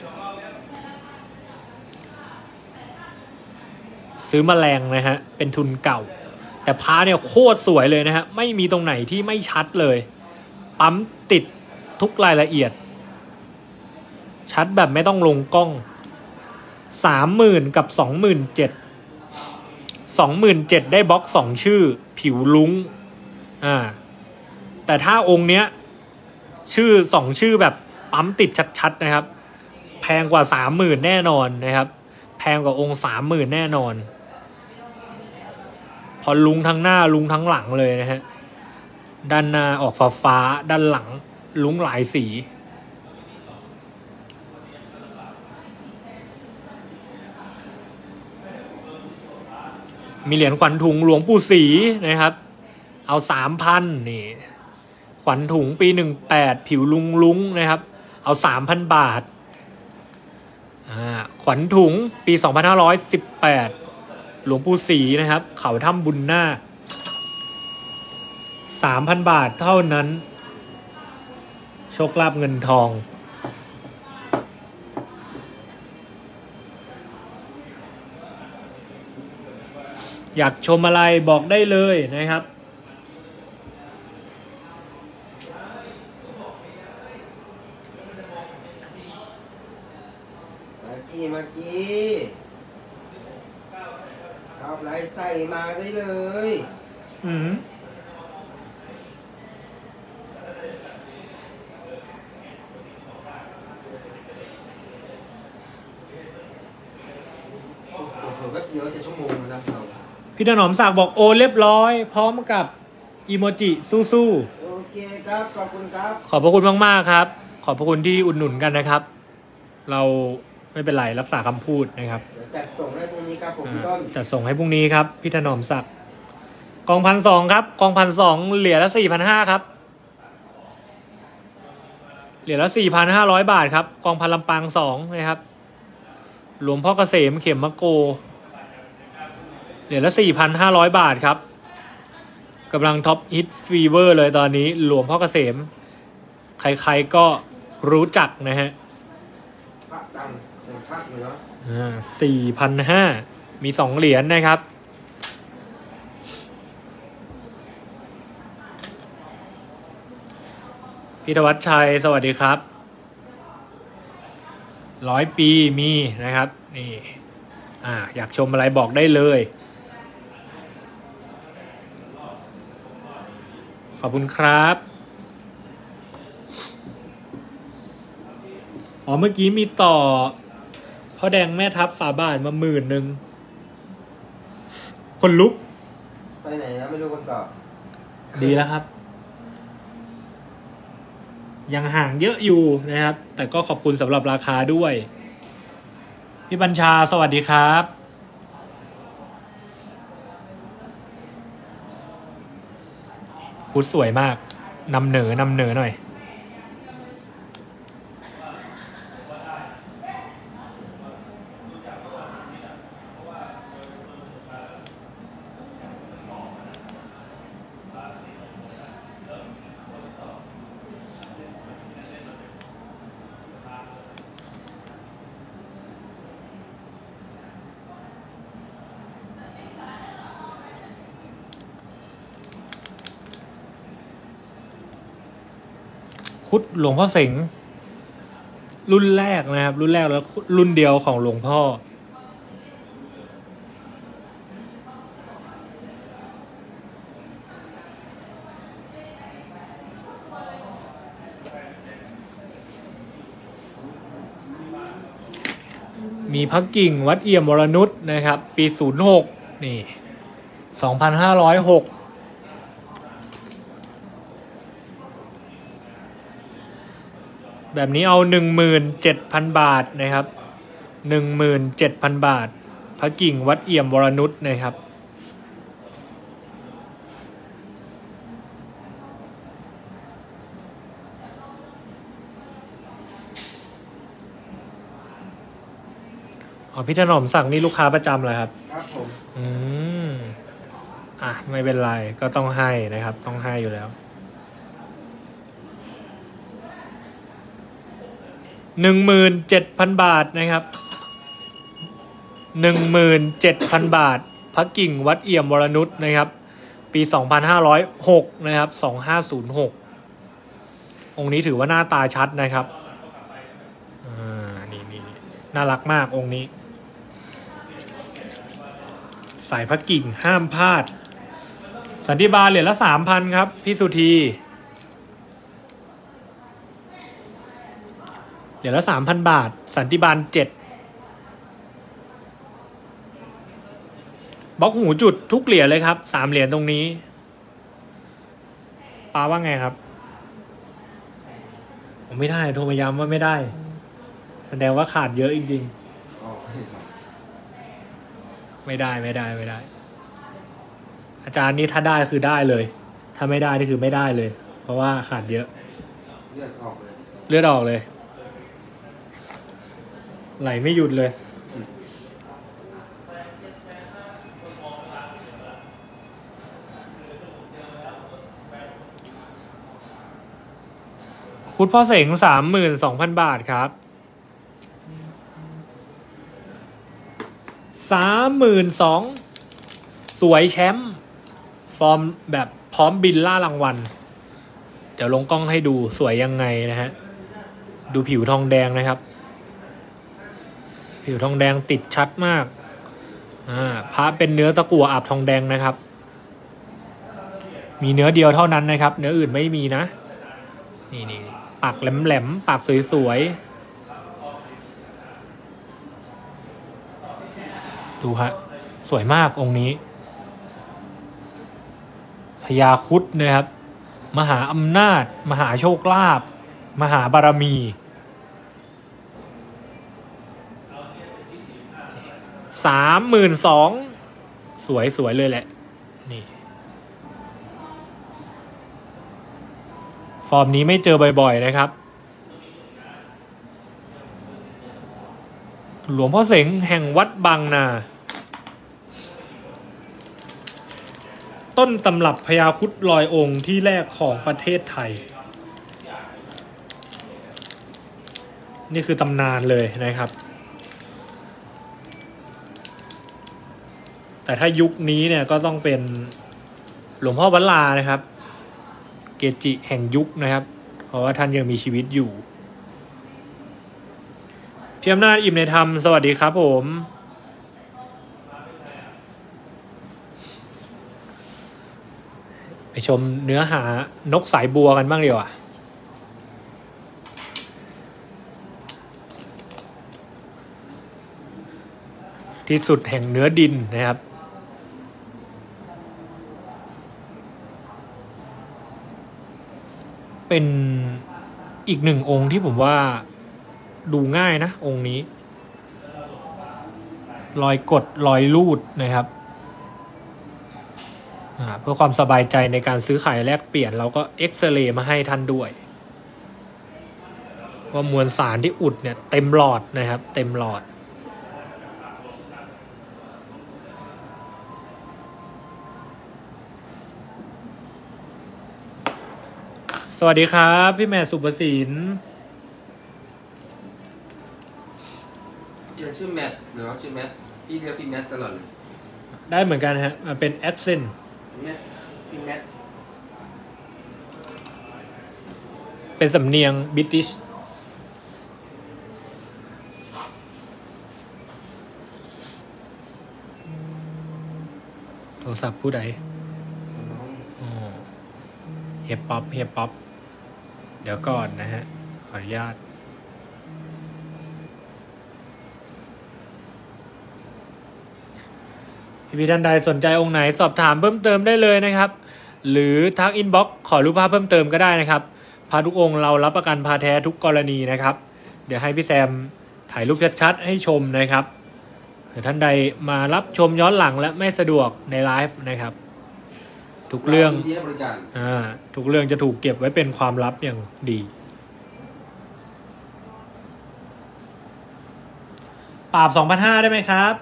ซื้อมาแรงนะฮะเป็นทุนเก่าแต่พระเนี่ยโคตรสวยเลยนะฮะไม่มีตรงไหนที่ไม่ชัดเลยปั๊มติดทุกรายละเอียดชัดแบบไม่ต้องลงกล้องสามหมื่นกับสองหมื่นเจ็ดสองหมื่นเจ็ดได้บล็อกสองชื่อผิวลุ้งอ่าแต่ถ้าองค์เนี้ยชื่อสองชื่อแบบปั๊มติดชัดๆนะครับแพงกว่าสามหมื่นแน่นอนนะครับแพงกว่าองค์สามหมื่นแน่นอนพอลุงทั้งหน้าลุงทั้งหลังเลยนะฮะด้านหน้าออกฟ้าฟ้าด้านหลังลุงหลายสีมีเหรียญขวัญถุงหลวงปู่ศรีนะครับเอาสามพันนี่ขวัญถุงปีหนึ่งแปดผิวลุงลุงนะครับเอาสามพันบาทอ่าขวัญถุงปีสองพันห้าร้อยสิบแปดหลวงปู่ศรีนะครับเขาถ้ำบุญนาคสามพันบาทเท่านั้นโชคลาภเงินทองอยากชมอะไรบอกได้เลยนะครับมาจีมาจีเอาอะไรใส่มาได้เลยอืมแป๊บเดียวจะชั่วโมงนะครับพี่ถนอมศักดิ์บอกโอเรียบร้อยพร้อมกับอีโมจิสู้ๆโอเคครับขอบคุณครับขอบพระคุณมากๆครับขอบพระคุณที่อุดหนุนกันนะครับเราไม่เป็นไรรักษาคำพูดนะครับจัดส่งให้พรุ่งนี้ครับผมพี่ต้นจัดส่งให้พรุ่งนี้ครับพี่ถนอมศักดิ์กองพันสองครับกองพันสองเหรียญละสี่พันห้าครับเหรียญละสี่พันห้าร้อยบาทครับกองพันลำปางสองนะครับหลวงพ่อเกษมเข็มมะโกเหรียญละสี่พันห้าร้อยบาทครับกำลังท็อปฮิตฟีเวอร์เลยตอนนี้หลวงพ่อเกษมใครๆก็รู้จักนะฮะพระดังเป็นพระเหนืออ่าสี่พันห้ามีสองเหรียญนะครับพี่ธวัชชัยสวัสดีครับร้อยปีมีนะครับนี่อ่าอยากชมอะไรบอกได้เลยขอบคุณครับอ๋อเมื่อกี้มีต่อพ่อแดงแม่ทัพฝาบาทมาหมื่นหนึ่งคนลุกไปไหนนะไม่รู้คนต่อดีแล้วครับยังห่างเยอะอยู่นะครับแต่ก็ขอบคุณสำหรับราคาด้วยพี่บัญชาสวัสดีครับคุดสวยมากนำเหนือนำเหนือหน่อยคุดหลวงพ่อเสงรุ่นแรกนะครับรุ่นแรกแล้วรุ่นเดียวของหลวงพ่อมีพระกิ่งวัดเอี่ยมวรนุชนะครับปีศูนย์หกนี่สองพันห้าร้อยหกแบบนี้เอาหนึ่งหมื่นเจ็ดพันบาทนะครับหนึ่งหมื่นเจ็ดพันบาทพระกิ่งวัดเอี่ยมวรนุชนะครับอ๋อพี่ถนอมสั่งนี่ลูกค้าประจำเลยครับครับผมอืมอ่ะไม่เป็นไรก็ต้องให้นะครับต้องให้อยู่แล้วหนึ่งหมื่นเจ็ดพันบาทนะครับหนึ่งหมื่นเจ็ดพันบาทพระกิ่งวัดเอี่ยมวรนุชนะครับปีสองพันห้าร้อยหกนะครับสองห้าศูนย์หกองค์นี้ถือว่าหน้าตาชัดนะครับอ่านี่นี่น่ารักมากองค์นี้สายพระกิ่งห้ามพลาดสันติบาลเหรียญละสามพันครับพี่สุธีเหรียญละสามพันบาทสันติบาลเจ็ดบล็อกหูจุดทุกเหรียญเลยครับสามเหรียญตรงนี้ปาว่าไงครับผมไม่ได้โทรมาย้ำว่าไม่ได้แสดงว่าขาดเยอะจริงๆไม่ได้ไม่ได้ไม่ได้อาจารย์นี่ถ้าได้คือได้เลยถ้าไม่ได้นี่คือไม่ได้เลยเพราะว่าขาดเยอะเลือดออกเลยเลือดออกเลยไหลไม่หยุดเลยคุณพ่อเสงสามหมื่นสองพันบาทครับสามหมื่นสองสวยแชมป์ฟอร์มแบบพร้อมบินล่ารางวัลเดี๋ยวลงกล้องให้ดูสวยยังไงนะฮะดูผิวทองแดงนะครับผิวทองแดงติดชัดมากอ่าพระเป็นเนื้อตะกั่วอาบทองแดงนะครับมีเนื้อเดียวเท่านั้นนะครับเนื้ออื่นไม่มีนะนี่นี่ปากแหลมๆปากสวยๆดูฮะสวยมากองค์นี้พญาครุฑนะครับมหาอำนาจมหาโชคลาภมหาบารมีสามหมื่นสองสวยสวยเลยแหละนี่ฟอร์มนี้ไม่เจอบ่อยๆนะครับหลวงพ่อเสงแห่งวัดบางนาต้นตำรับพญาครุฑลอยองค์ที่แรกของประเทศไทยนี่คือตำนานเลยนะครับแต่ถ้ายุคนี้เนี่ยก็ต้องเป็นหลวงพ่อวัดลานะครับเกจิแห่งยุคนะครับเพราะว่าท่านยังมีชีวิตอยู่พี่อำนาจอิ่มในธรรมสวัสดีครับผมไปชมเนื้อหานกสายบัวกันบ้างดีกว่าที่สุดแห่งเนื้อดินนะครับเป็นอีกหนึ่งองค์ที่ผมว่าดูง่ายนะองค์นี้รอยกดรอยลูดนะครับเพื่อความสบายใจในการซื้อขายแลกเปลี่ยนเราก็เอ็กซเรย์มาให้ท่านด้วยว่ามวลสารที่อุดเนี่ยเต็มหลอดนะครับเต็มหลอดสวัสดีครับพี่แม่สุภศิลป์เขียนชื่อแมทหรือว่าชื่อแมทพี่เรียกพี่แมทตลอดเลยได้เหมือนกันฮะมันเป็นแอคเซนต์แมทพี่แมทเป็นสำเนียงบริติชโทรศัพท์ผู้ใดเฮียป๊อปเฮียป๊อปเดี๋ยวก่อนนะฮะขออนุญาตพี่ท่านใดสนใจองค์ไหนสอบถามเพิ่มเติมได้เลยนะครับหรือทักอินบ็อกซ์ขอรูปภาพเพิ่มเติมก็ได้นะครับพพระทุกองค์เรารับประกันพระแท้ทุกกรณีนะครับ เดี๋ยวให้พี่แซมถ่ายรูปชัดๆให้ชมนะครับถ้าท่านใดมารับชมย้อนหลังและไม่สะดวกในไลฟ์นะครับ ทุกเรื่องอ่าทุกเรื่องจะถูกเก็บไว้เป็นความลับอย่างดีปราบ สองพันห้าร้อย ได้ไหมครับ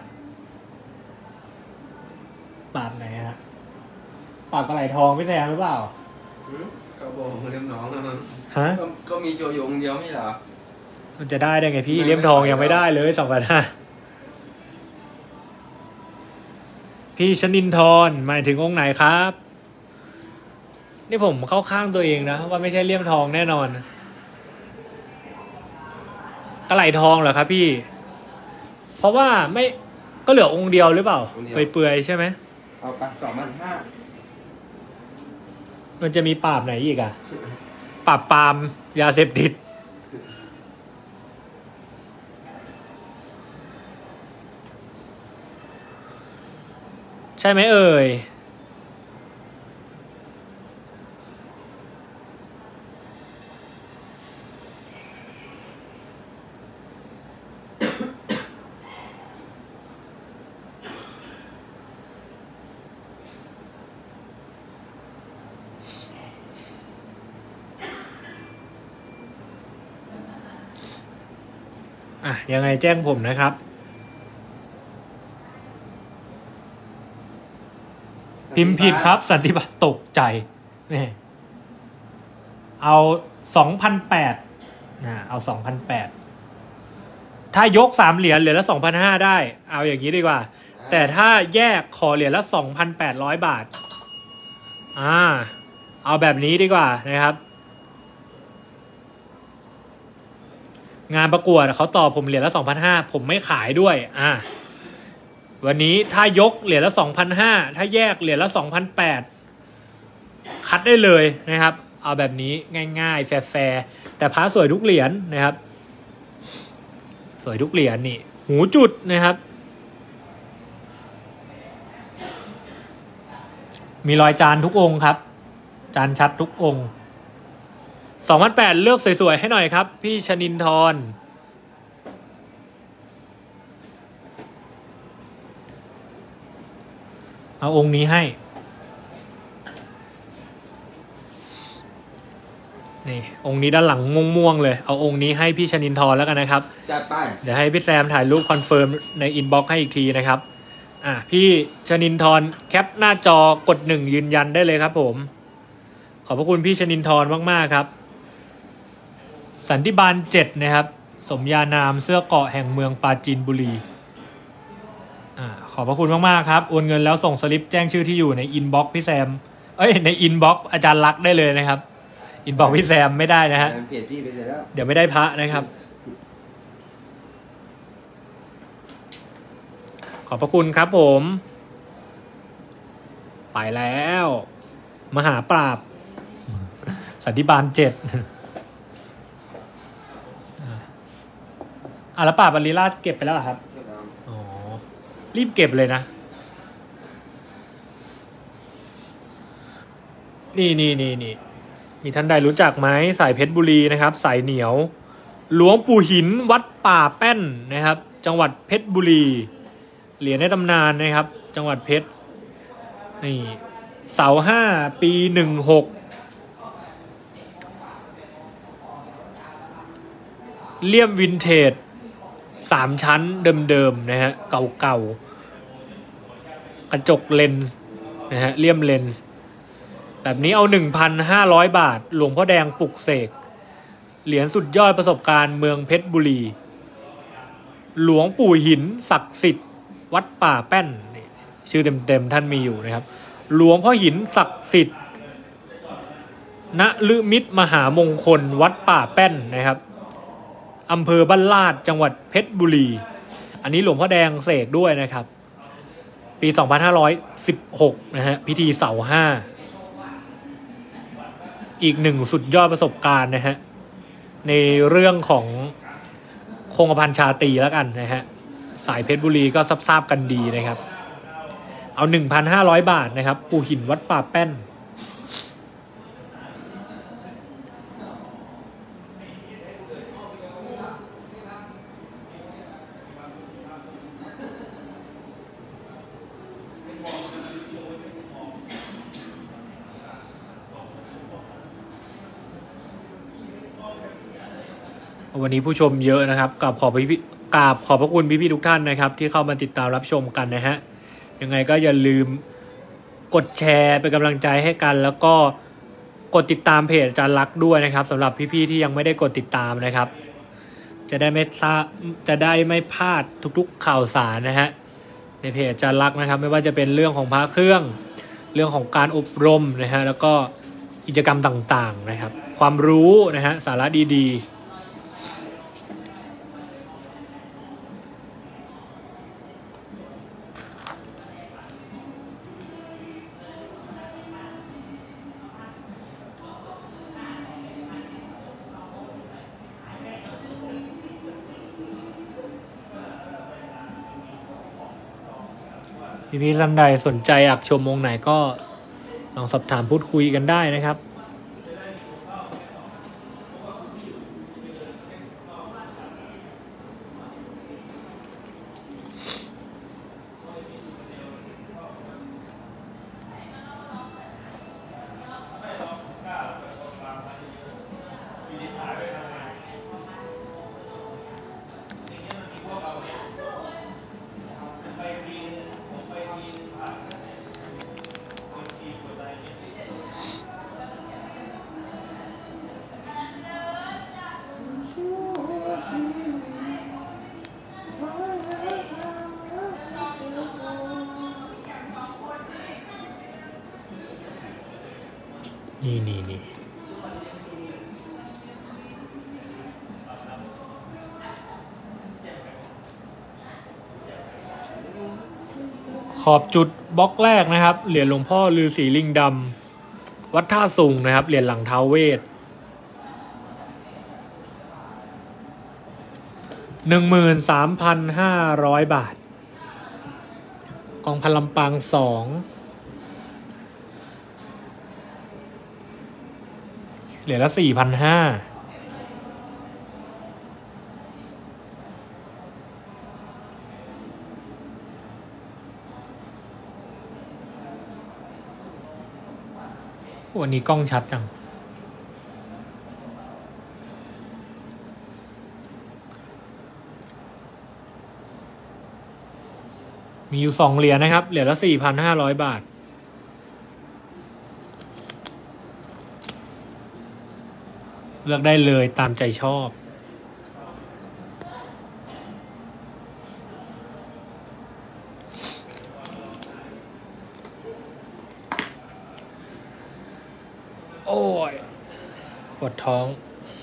ปราบไหนฮะปราบกระไหลทองพี่แซมหรือเปล่าก็บอกเลี้ยมน้องนะฮะก็มีโจยงเดียวไม่เหรอมันจะได้ได้ไงพี่เลี้ยมทองยังไม่ได้เลย สองพันห้าร้อย พี่ชนินทรหมายถึงองค์ไหนครับนี่ผมเข้าข้างตัวเองนะว่าไม่ใช่เลี่ยมทองแน่นอนกระไหลทองเหรอครับพี่เพราะว่าไม่ก็เหลือองค์เดียวหรือเปล่าเปื่อยๆใช่ไหมเอาไปสองพันห้ามันจะมีปราบไหนอีกอะปราบปรามยาเสพติดใช่ไหมเอ่ยอ่ะยังไงแจ้งผมนะครับพิมพ์ผิดครับสันติบัติตกใจนี่เอาสองพันแปดนะเอาสองพันแปดถ้ายกสามเหรียญเหรียญละสองพันห้าได้เอาอย่างนี้ดีกว่าแต่ถ้าแยกขอเหรียญละสองพันแปดร้อยบาทอ่าเอาแบบนี้ดีกว่านะครับงานประกวดเขาต่อผมเหรียญละ สองพันห้าร้อย ผมไม่ขายด้วยอ่าวันนี้ถ้ายกเหรียญละ สองพันห้าร้อย ถ้าแยกเหรียญละ สองพันแปดร้อย คัดได้เลยนะครับเอาแบบนี้ง่ายๆแฟร์ๆแต่พระสวยทุกเหรียญนะครับสวยทุกเหรียญนี่หูจุดนะครับมีรอยจานทุกองค์ครับจานชัดทุกองค์สองพันแปดร้อยเลือกสวยๆให้หน่อยครับพี่ชนินทรเอาองค์นี้ให้นี่องค์นี้ด้านหลังม่วงๆเลยเอาองค์นี้ให้พี่ชนินทรแล้วกันนะครับจัดไปเดี๋ยวให้พี่แซมถ่ายรูปคอนเฟิร์มในอินบ็อกซ์ให้อีกทีนะครับอ่ะพี่ชนินทรแคปหน้าจอกดหนึ่งยืนยันได้เลยครับผมขอบพระคุณพี่ชนินทรมากๆครับสันติบาลเจ็ดนะครับสมญานามเสื้อเกาะแห่งเมืองปราจีนบุรีอ่าขอบพระคุณมากๆครับโอนเงินแล้วส่งสลิปแจ้งชื่อที่อยู่ในอินบ็อกซ์พี่แซมเอ้ยในอินบ็อกซ์อาจารย์ลักษณ์ได้เลยนะครับอินบ็อกซ์พี่แซมไม่ได้นะฮะเปลี่ยนพี่ไปเสร็จแล้วเดี๋ยวไม่ได้พระนะครับขอบพระคุณครับผมไปแล้วมหาปราบสันติบาลเจ็ดอ่ะแล้วปราบบรรลีราชเก็บไปแล้วครับอ๋อรีบเก็บเลยนะนี่นี่นี่นี่มีท่านใดรู้จักไหมสายเพชรบุรีนะครับสายเหนียวหลวงปู่หินวัดป่าแป้นนะครับจังหวัดเพชรบุรีเหรียญในตำนานนะครับจังหวัดเพชรนี่เสาห้าปีหนึ่งหกเลี่ยมวินเทจสามชั้นเดิมๆนะฮะเก่าๆกระจกเลนส์นะฮะเลี่ยมเลนส์แบบนี้เอา หนึ่งพันห้าร้อย บาทหลวงพ่อแดงปลุกเสกเหรียญสุดยอดประสบการณ์เมืองเพชรบุรีหลวงปู่หินศักดิ์สิทธิ์วัดป่าแป้นชื่อเต็มๆท่านมีอยู่นะครับหลวงพ่อหินศักดิ์สิทธิ์ณฤมิตมหามงคลวัดป่าแป้นนะครับอำเภอบ้านลาดจังหวัดเพชรบุรีอันนี้หลวงพ่อแดงเสกด้วยนะครับปีสองพันห้าร้อยสิบหกนะฮะพิธีเสาห้าอีกหนึ่งสุดยอดประสบการณ์นะฮะในเรื่องของคงกระพันชาตรีแล้วกันนะฮะสายเพชรบุรีก็ทราบๆกันดีนะครับเอา หนึ่งพันห้าร้อย บาทนะครับปู่หินวัดป่าแป้นวันนี้ผู้ชมเยอะนะครับกราบขอบพี่กราบขอบพระคุณพี่ๆทุกท่านนะครับที่เข้ามาติดตามรับชมกันนะฮะยังไงก็อย่าลืมกดแชร์เป็นกำลังใจให้กันแล้วก็กดติดตามเพจอาจารย์ลักษณ์ด้วยนะครับสำหรับพี่ๆที่ยังไม่ได้กดติดตามนะครับจะได้ไม่พลาดจะได้ไม่พลาดทุกๆข่าวสารนะฮะในเพจอาจารย์ลักษณ์นะครับไม่ว่าจะเป็นเรื่องของพระเครื่องเรื่องของการอบรมนะฮะแล้วก็กิจกรรมต่างๆนะครับความรู้นะฮะสาระดีๆพี่ๆท่านใดสนใจอยากชมองค์ไหนก็ลองสอบถามพูดคุยกันได้นะครับนี่นี่นี่ขอบจุดบล็อกแรกนะครับเหรียญหลวงพ่อฤาษีลิงดำวัดท่าสุงนะครับเหรียญหลังท้าวเวทหนึ่งหมื่นสามพันห้าร้อยบาทกองพันลำปางสองเหรียญละสี่พันห้าวันนี้กล้องชัดจังมีอยู่สองเหรียญนะครับเหรียญละสี่พันห้าร้อยบาทเลือกได้เลยตามใจชอบโอ้ยปวดท้อง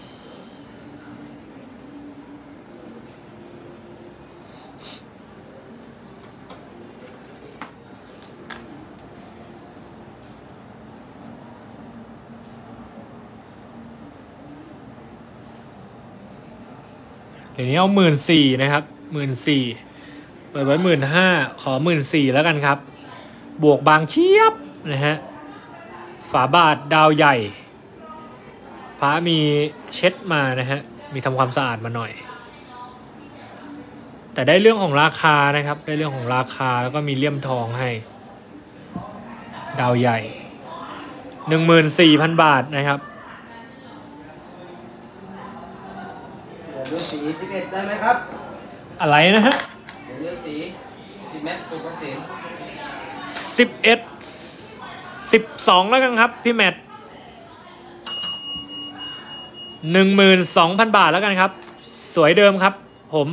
เดี๋ยวนี้เอาหมื่นสี่นะครับหมื่นสี่เปิดไว้หมื่นห้าขอหมื่นสี่แล้วกันครับบวกบางเชียบนะฮะฝาบาทดาวใหญ่พระมีเช็ดมานะฮะมีทำความสะอาดมาหน่อยแต่ได้เรื่องของราคานะครับได้เรื่องของราคาแล้วก็มีเลี่ยมทองให้ดาวใหญ่หนึ่งหมื่นสี่พันบาทนะครับเลือดสีสิบเอ็ดได้ไหมครับอะไรนะฮะเลือดสีสิบเมตรสุกเกษมสิบเอ็ดสิบสองแล้วกันครับพี่แมทหนึ่งหมื่นสองพันบาทแล้วกันครับสวยเดิมครับผม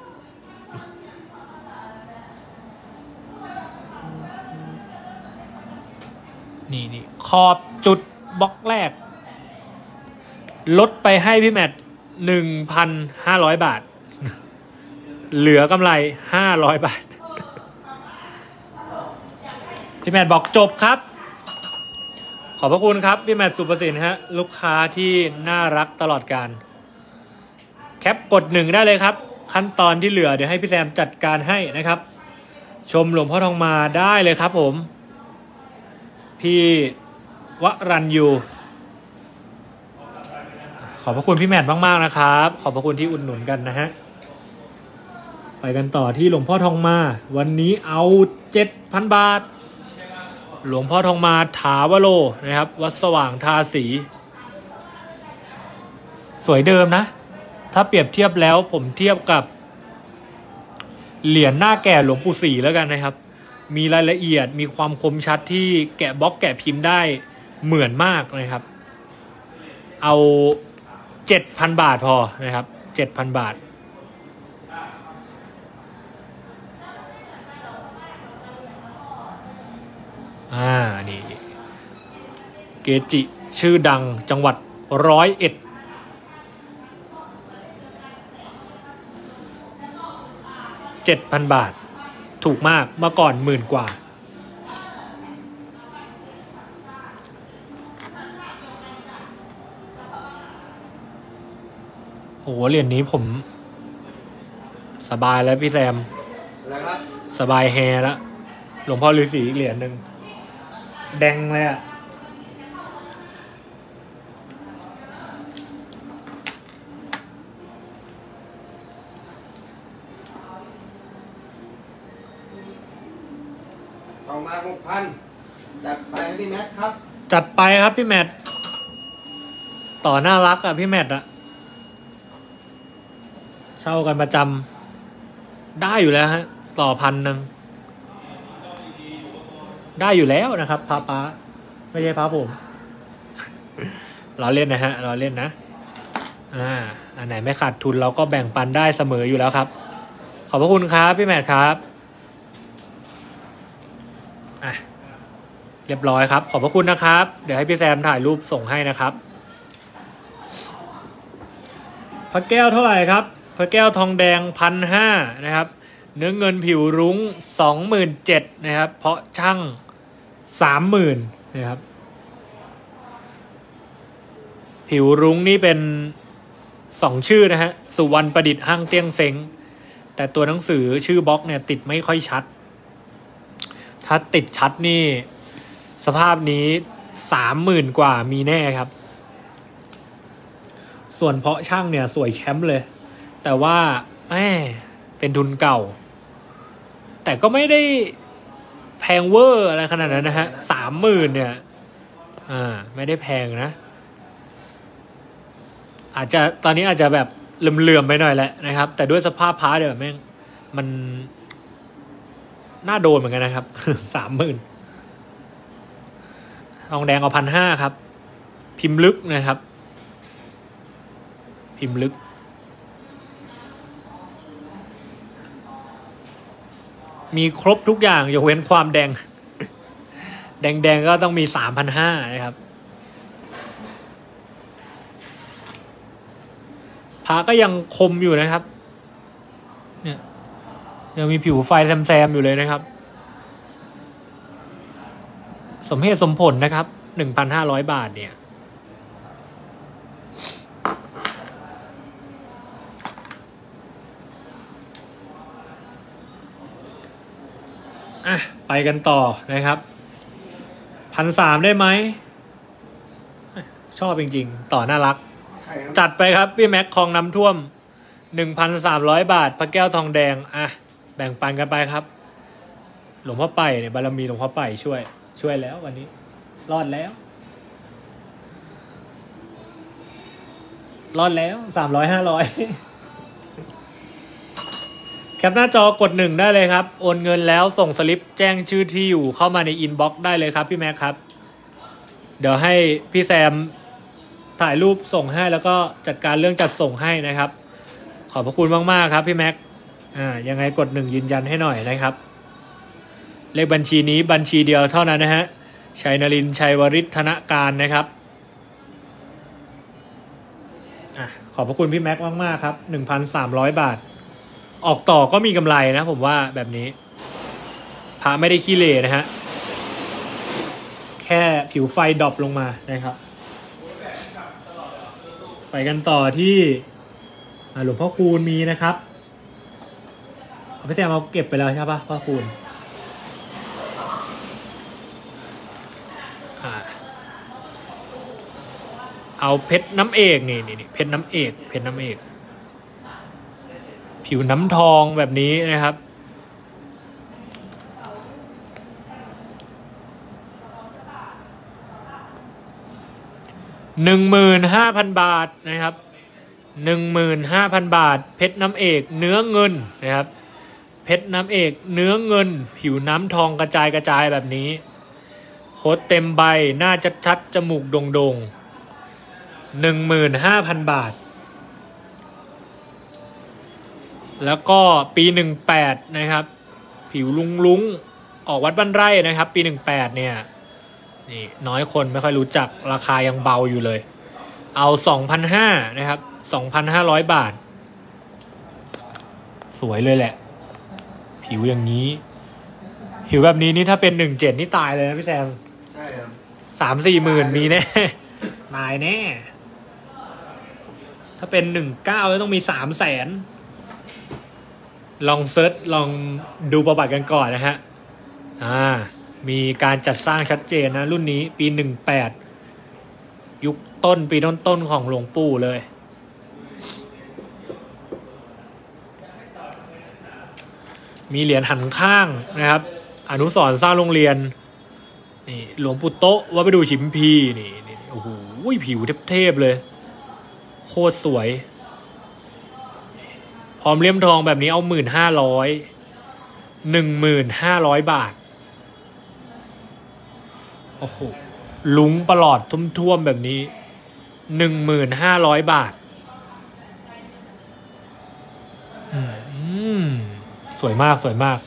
นี่นี่ขอบจุดบล็อกแรกลดไปให้พี่แมทหนึ่งพันห้าร้อยบาทเหลือกำไรห้าร้อยบาทพี่แมทบอกจบครับขอบพระคุณครับพี่แมทสุประสิทธิ์ฮะลูกค้าที่น่ารักตลอดการแคปกดหนึ่งได้เลยครับขั้นตอนที่เหลือเดี๋ยวให้พี่แซมจัดการให้นะครับชมหลวงพ่อทองมาได้เลยครับผมพี่วรัญยูขอบพระคุณพี่แมทมากๆนะครับขอบพระคุณที่อุดหนุนกันนะฮะไปกันต่อที่หลวงพ่อทองมาวันนี้เอา เจ็ดพัน บาทหลวงพ่อทองมาถาวโรนะครับวัดสว่างทาสีสวยเดิมนะถ้าเปรียบเทียบแล้วผมเทียบกับเหรียญหน้าแก่หลวงปู่ศรีแล้วกันนะครับมีรายละเอียดมีความคมชัดที่แกะบล็อกแกะพิมพ์ได้เหมือนมากนะครับเอา เจ็ดพัน บาทพอนะครับ เจ็ดพัน บาทอ่านี่เกจิชื่อดังจังหวัดร้อยเอ็ดเจ็ดพัน บาทถูกมากเมื่อก่อนหมื่นกว่าโอ้โหเหรียญนี้ผมสบายแล้วพี่แซมอะไรครับสบายแฮแล้วหลวงพ่อฤาษีอีกเหรียญหนึ่งแดงเลยอะทองมาหกพันจัดไปพี่แมทครับจัดไปครับพี่แมทต่อน่ารักอะพี่แมทอะเช่ากันประจำได้อยู่แล้วฮะต่อพันหนึ่งได้อยู่แล้วนะครับพาป้าไม่ใช่พาผมเราเล่นนะฮะเราเล่นนะอ่าอันไหนไม่ขาดทุนเราก็แบ่งปันได้เสมออยู่แล้วครับขอบพระคุณครับพี่แมทครับอ่ะเรียบร้อยครับขอบพระคุณนะครับเดี๋ยวให้พี่แซมถ่ายรูปส่งให้นะครับพระแก้วเท่าไหร่ครับพระแก้วทองแดงพันห้านะครับเนื้อเงินผิวรุ้งสองหมื่นเจ็ดนะครับเพราะช่างสามหมื่นนะครับผิวรุ้งนี่เป็นสองชื่อนะฮะสุวรรณประดิษฐ์ห้างเตี้ยงเซ็งแต่ตัวหนังสือชื่อบล็อกเนี่ยติดไม่ค่อยชัดถ้าติดชัดนี่สภาพนี้สามหมื่นกว่ามีแน่ครับส่วนเพาะช่างเนี่ยสวยแชมป์เลยแต่ว่าแหมเป็นทุนเก่าแต่ก็ไม่ได้แพงเวอร์อะไรขนาดนั้นนะฮะสามหมื่นเนี่ยอ่าไม่ได้แพงนะอาจจะตอนนี้อาจจะแบบเหลื่อมๆไปหน่อยแหละนะครับแต่ด้วยสภาพพาร์ทเดี๋ยวแม่งมันน่าโดนเหมือนกันนะครับสามหมื่นทองแดงเอาพันห้าครับพิมพ์ลึกนะครับพิมพ์ลึกมีครบทุกอย่างยกเว้นความแดงแดงๆก็ต้องมี สามพันห้าร้อย นะครับพาก็ยังคมอยู่นะครับเนี่ยยังมีผิวไฟแซมๆอยู่เลยนะครับสมเหตุสมผลนะครับ หนึ่งพันห้าร้อย บาทเนี่ยอ่ะไปกันต่อนะครับพันสามได้ไหมชอบจริงๆต่อน่ารักจัดไปครับพี่แม็กคลองน้ำท่วม หนึ่งพันสามร้อย บาทพระแก้วทองแดงอ่ะแบ่งปันกันไปครับหลวงพ่อไปเนี่ยบารมีหลวงพ่อไปช่วยช่วยแล้ววันนี้รอดแล้วรอดแล้วสามร้อยห้าร้อยแคปหน้าจอกดหนึ่งได้เลยครับโอนเงินแล้วส่งสลิปแจ้งชื่อที่อยู่เข้ามาในอินบ็อกซ์ได้เลยครับพี่แม็กครับเดี๋ยวให้พี่แซมถ่ายรูปส่งให้แล้วก็จัดการเรื่องจัดส่งให้นะครับขอบพระคุณมากๆครับพี่แม็กอ่ายังไงกดหนึ่งยืนยันให้หน่อยนะครับเลขบัญชีนี้บัญชีเดียวเท่านั้นนะฮะชัยนรินทร์ชัยวริฒธนการนะครับอ่ะขอบพระคุณพี่แม็กมากๆครับ หนึ่งพันสามร้อย บาทออกต่อก็มีกำไรนะผมว่าแบบนี้พระไม่ได้ขี้เหร่นะฮะแค่ผิวไฟดรอปลงมานะครับไปกันต่อที่หลวงพ่อคูณมีนะครับเอาไปแซมเอาเก็บไปแล้วใช่ปะพ่อคูณเอาเพชรน้ำเอกนี่นี่เพชรน้ำเอกเพชรน้ำเอกผิวน้ำทองแบบนี้นะครับหนึ่งหมื่นห้าพันบาทนะครับหนึ่งหมื่นห้าพันบาทเพชรน้ำเอกเนื้อเงินนะครับเพชรน้ำเอกเนื้อเงินผิวน้ำทองกระจายกระจายแบบนี้โคตรเต็มใบหน้าชัดๆจมูกโด่งๆหนึ่งหมื่นห้าพันบาทแล้วก็ปีหนึ่งแปดนะครับผิวลุงลุงออกวัดบ้านไร่นะครับปีหนึ่งแปดเนี่ยนี่น้อยคนไม่ค่อยรู้จักราคายังเบาอยู่เลยเอา สองพันห้าร้อย นะครับ สองพันห้าร้อย บาทสวยเลยแหละผิวอย่างนี้ผิวแบบนี้นี่ถ้าเป็นหนึ่งเจ็ดนี่ตายเลยนะพี่แซมใช่ครับสามสี่หมื่นมีแน่ตายแน่ถ้าเป็นหนึ่งเก้าต้องมีสามแสนลองเซิร์ชลองดูประวัติกันก่อนนะฮะอ่ามีการจัดสร้างชัดเจนนะรุ่นนี้ปีหนึ่งแปดยุคต้นปีต้นต้นของหลวงปู่เลยมีเหรียญหันข้างนะครับอนุสรณ์สร้างโรงเรียนนี่หลวงปู่โตะวัดประดู่ฉิมพีนี่นี่โอ้โหผิวเทพๆเลยโคตรสวยพร้อมเลี่ยมทองแบบนี้เอาหมื่นห้าร้อยหนึ่งหมื่นห้าร้อยบาทโอ้โหลุงประหลอดท่วมๆแบบนี้หนึ่งหมื่นห้าร้อยบาทอืมสวยมากสวยมาก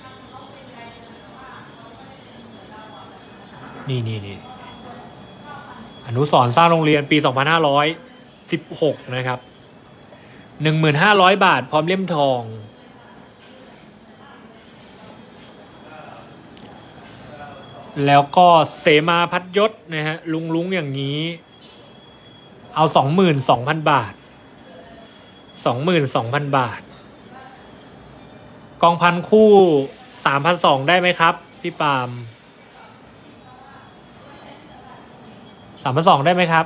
นี่นี่นี่อนุสรณ์สร้างโรงเรียนปีสองพันห้าร้อยสิบหกนะครับหนึ่งหมื่นห้าร้อยบาทพร้อมเล่มทองแล้วก็เสมาพัดยศนะฮะลุงลุงอย่างนี้เอาสองหมื่นสองพันบาทสองหมื่นสองพันบาทกองพันคู่สามพันสองได้ไหมครับพี่ปาล์มสามพันสองได้ไหมครับ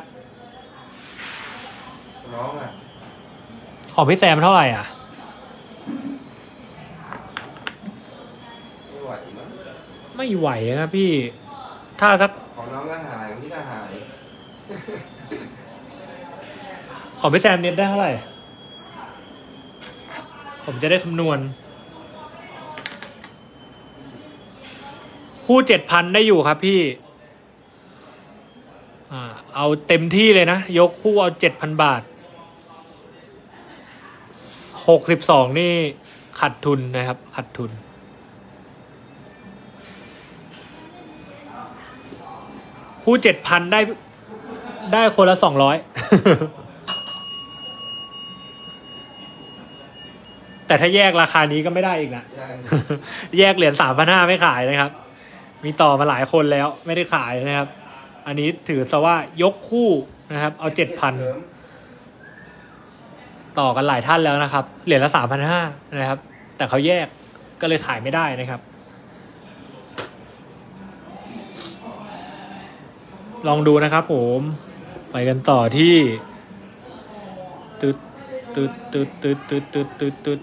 น้องอ่ะของพี่แซมเท่าไหร่อ่ะไม่ไหวมั้งไม่ไหวนะพี่ถ้าสักของน้องก็หายของพี่ก็หายของพี่แซมเน็ตได้เท่าไหร่ผมจะได้คำนวณคู่เจ็ดพันได้อยู่ครับพี่อ่าเอาเต็มที่เลยนะยกคู่เอาเจ็ดพันบาทหกสิบสองนี่ขาดทุนนะครับขาดทุนคู่เจ็ดพันได้ได้คนละสองร้อยแต่ถ้าแยกราคานี้ก็ไม่ได้อีกนะแยกเหรียญสามพันห้าไม่ขายนะครับมีต่อมาหลายคนแล้วไม่ได้ขายนะครับอันนี้ถือซะว่ายกคู่นะครับเอาเจ็ดพันต่อกันหลายท่านแล้วนะครับเหรียญละสามพันห้านะครับแต่เขาแยกก็เลยขายไม่ได้นะครับลองดูนะครับผมไปกันต่อที่ตึ๊ดตึ๊ดตึ๊ดตึ๊ดตึ๊ดตึ๊ดตึ๊ดตึ๊ด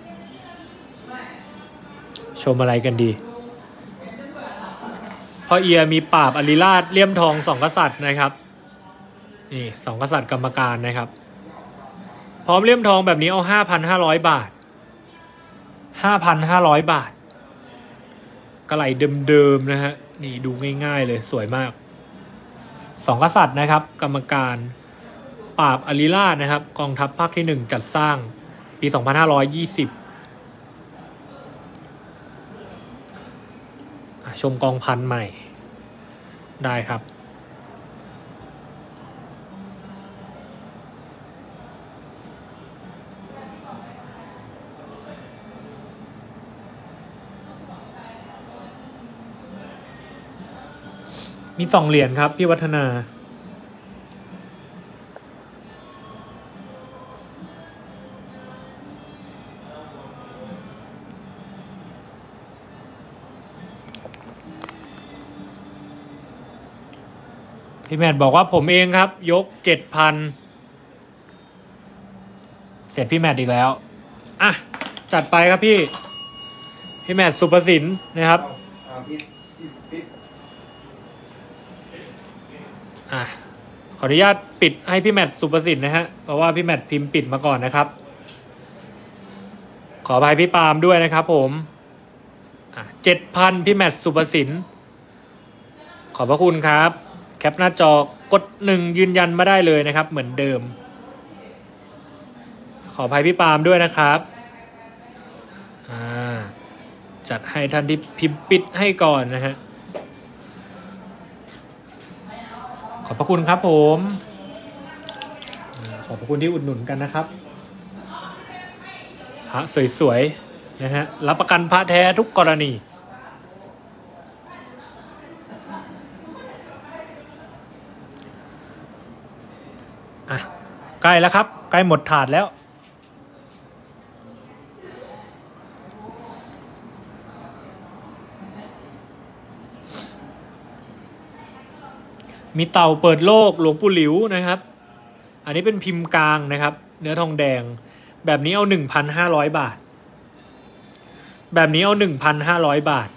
ชมอะไรกันดีพ่อเอียมีปราบอริราชเลี่ยมทองสองกษัตริย์นะครับนี่สองกษัตริย์กรรมการนะครับพร้อมเลี่ยมทองแบบนี้เอาห้าพันห้าร้อยบาทห้าพันห้าร้อยบาทกระไหล่เดิมๆนะฮะนี่ดูง่ายๆเลยสวยมากสองกษัตริย์นะครับกรรมการปราบอริราชนะครับกองทัพภาคที่หนึ่งจัดสร้างปีสองพันห้าร้อยยี่สิบชมกองพันใหม่ได้ครับมีสองเหรียญครับพี่วัฒนาพี่แมทบอกว่าผมเองครับยกเจ็ดพันเสร็จพี่แมทอีกแล้วอ่ะจัดไปครับพี่พี่แมทสุภสินนะครับอ่ะขออนุญาตปิดให้พี่แมทสุประสิทธิ์นะฮะเพราะว่าพี่แมทพิมพ์ปิดมาก่อนนะครับขออภัยพี่ปาล์มด้วยนะครับผมอ่ะเจ็ดพันพี่แมทสุประสิทธิ์ขอบพระคุณครับแคปหน้าจอกดหนึ่งยืนยันมาได้เลยนะครับเหมือนเดิมขออภัยพี่ปาล์มด้วยนะครับอ่าจัดให้ท่านที่พิมพ์ปิดให้ก่อนนะฮะขอบพระคุณครับผมขอบพระคุณที่อุดหนุนกันนะครับพระสวยๆนะฮะรับประกันพระแท้ทุกกรณีอ่ะใกล้แล้วครับใกล้หมดถาดแล้วมีเต่าเปิดโลกหลวงปู่หลิวนะครับอันนี้เป็นพิมพ์กลางนะครับเนื้อทองแดงแบบนี้เอา หนึ่งพันห้าร้อย บาทแบบนี้เอา หนึ่งพันห้าร้อย บาท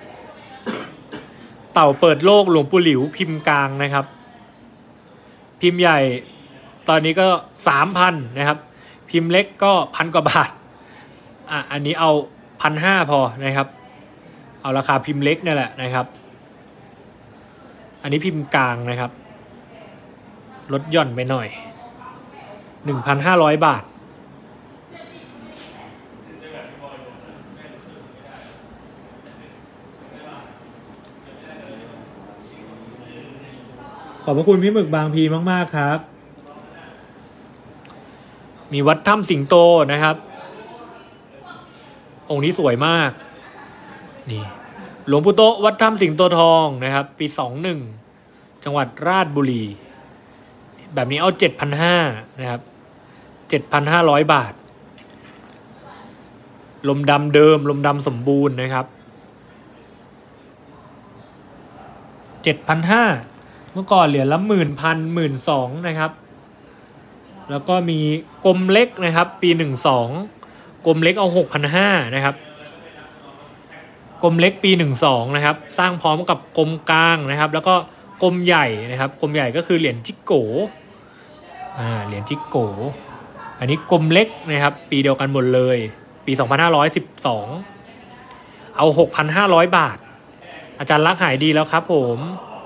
เต่าเปิดโลกหลวงปู่หลิวพิมพ์กลางนะครับพิมพ์ใหญ่ตอนนี้ก็ สามพัน นะครับพิมพ์เล็กก็พันกว่าบาทอ่ะอันนี้เอา หนึ่งพันห้าร้อย พอนะครับเอาราคาพิมพ์เล็กนี่แหละนะครับอันนี้พิมพ์กลางนะครับลดหย่อนไปหน่อย หนึ่งพันห้าร้อย บาทขอบพระคุณพี่หมึกบางพีมากๆครับมีวัดถ้ำสิงโตนะครับองค์นี้สวยมากนี่หลวงปู่โตวัดถ้ำสิงโตทองนะครับปีสองหนึ่งจังหวัดราชบุรีแบบนี้เอา เจ็ดพันห้าร้อย นะครับ เจ็ดพันห้าร้อย บาทลมดำเดิมลมดำสมบูรณ์นะครับ เจ็ดพันห้าร้อย เมื่อก่อนเหรียญละหมื่นพันหมื่นสองนะครับแล้วก็มีกลมเล็กนะครับปีหนึ่งสองกลมเล็กเอา หกพันห้าร้อย นะครับกลมเล็กปีหนึ่งสองนะครับสร้างพร้อมกับกลมกลางนะครับแล้วก็กลมใหญ่นะครับกลมใหญ่ก็คือเหรียญจิกโกอ่าเหรียญจิกโกอันนี้กลมเล็กนะครับปีเดียวกันหมดเลยปีสองพันห้าร้อยสิบสองเอา หกพันห้าร้อย บาทอาจารย์ลักษณ์หายดีแล้วครับผม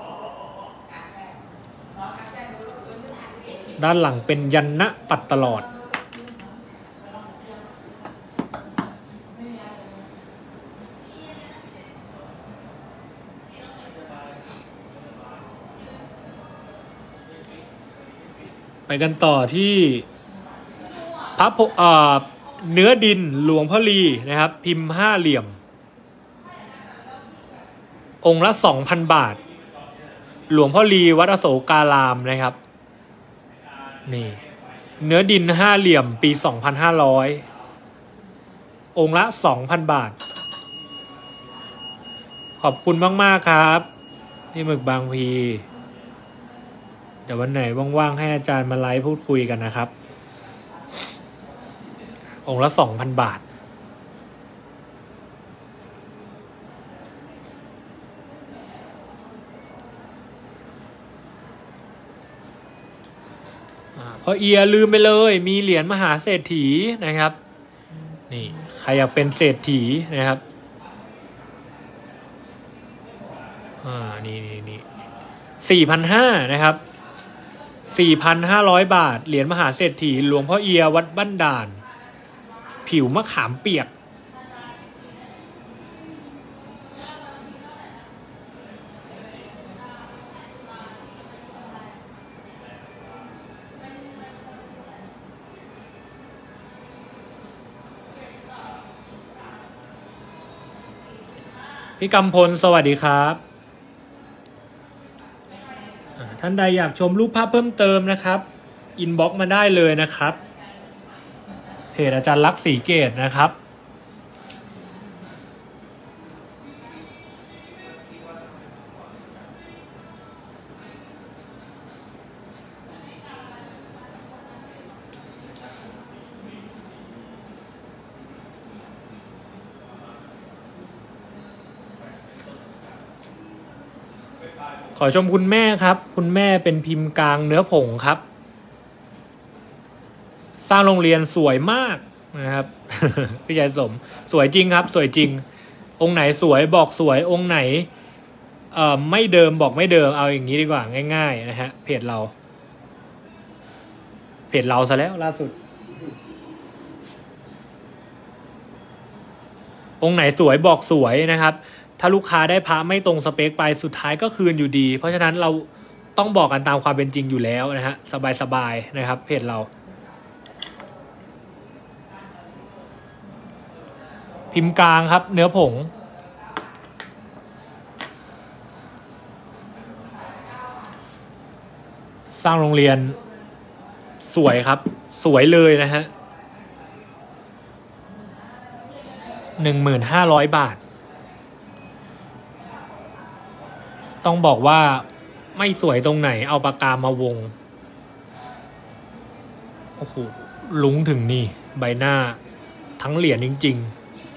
ด้านหลังเป็นยันนะปัดตลอดไปกันต่อที่พระเอ่อเนื้อดินหลวงพ่อลีนะครับพิมพ์ห้าเหลี่ยมองค์ละ สองพัน บาทหลวงพ่อลีวัดอโศการามนะครับนี่เนื้อดินห้าเหลี่ยมปีสองพันห้าร้อยองค์ละ สองพัน บาทขอบคุณมากๆครับพี่หมึกบางพีเดี๋ยววันไหนว่างๆให้อาจารย์มาไลฟ์พูดคุยกันนะครับองค์ละ สองพัน บาทพอเอียลืมไปเลยมีเหรียญมหาเศรษฐีนะครับนี่ใครอยากเป็นเศรษฐีนะครับอ่านี่นี่นี่สี่พันห้านะครับ สี่พันห้าร้อย บาทเหรียญมหาเศรษฐีหลวงพ่อเอียวัดบ้านด่านผิวมะขามเปียกพี่กำพลสวัสดีครับท่านใดอยากชมรูปภาพเพิ่มเติมนะครับอินบ็อกซ์มาได้เลยนะครับเพจอาจารย์ลักษณ์ศรีเกตนะครับขอชมคุณแม่ครับคุณแม่เป็นพิมพ์กลางเนื้อผงครับสร้างโรงเรียนสวยมากนะครับ พี่ชายสมสวยจริงครับสวยจริงองค์ไหนสวยบอกสวยองค์ไหนเอ่อไม่เดิมบอกไม่เดิมเอาอย่างนี้ดีกว่าง่ายๆนะฮะเพจเราเพจเราซะแล้วล่าสุดองค์ไหนสวยบอกสวยนะครับถ้าลูกค้าได้พระไม่ตรงสเปคไปสุดท้ายก็คืนอยู่ดีเพราะฉะนั้นเราต้องบอกกันตามความเป็นจริงอยู่แล้วนะฮะสบายๆนะครับเพจเราพิมพ์กลางครับเนื้อผงสร้างโรงเรียนสวยครับสวยเลยนะฮะหนึ่งหมื่นห้าร้อยบาทต้องบอกว่าไม่สวยตรงไหนเอาปากกามาวงโอ้โหลุงถึงนี่ใบหน้าทั้งเหรียญจริงๆ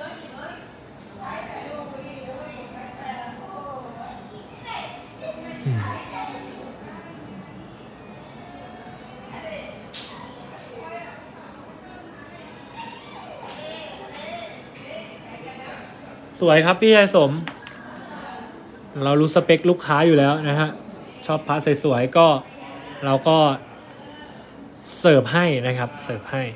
สวยครับพี่ชายสมเรารู้สเปคลูกค้าอยู่แล้วนะฮะชอบพระสวยๆก็เราก็เสิร์ฟให้นะครับเสิร์ฟให้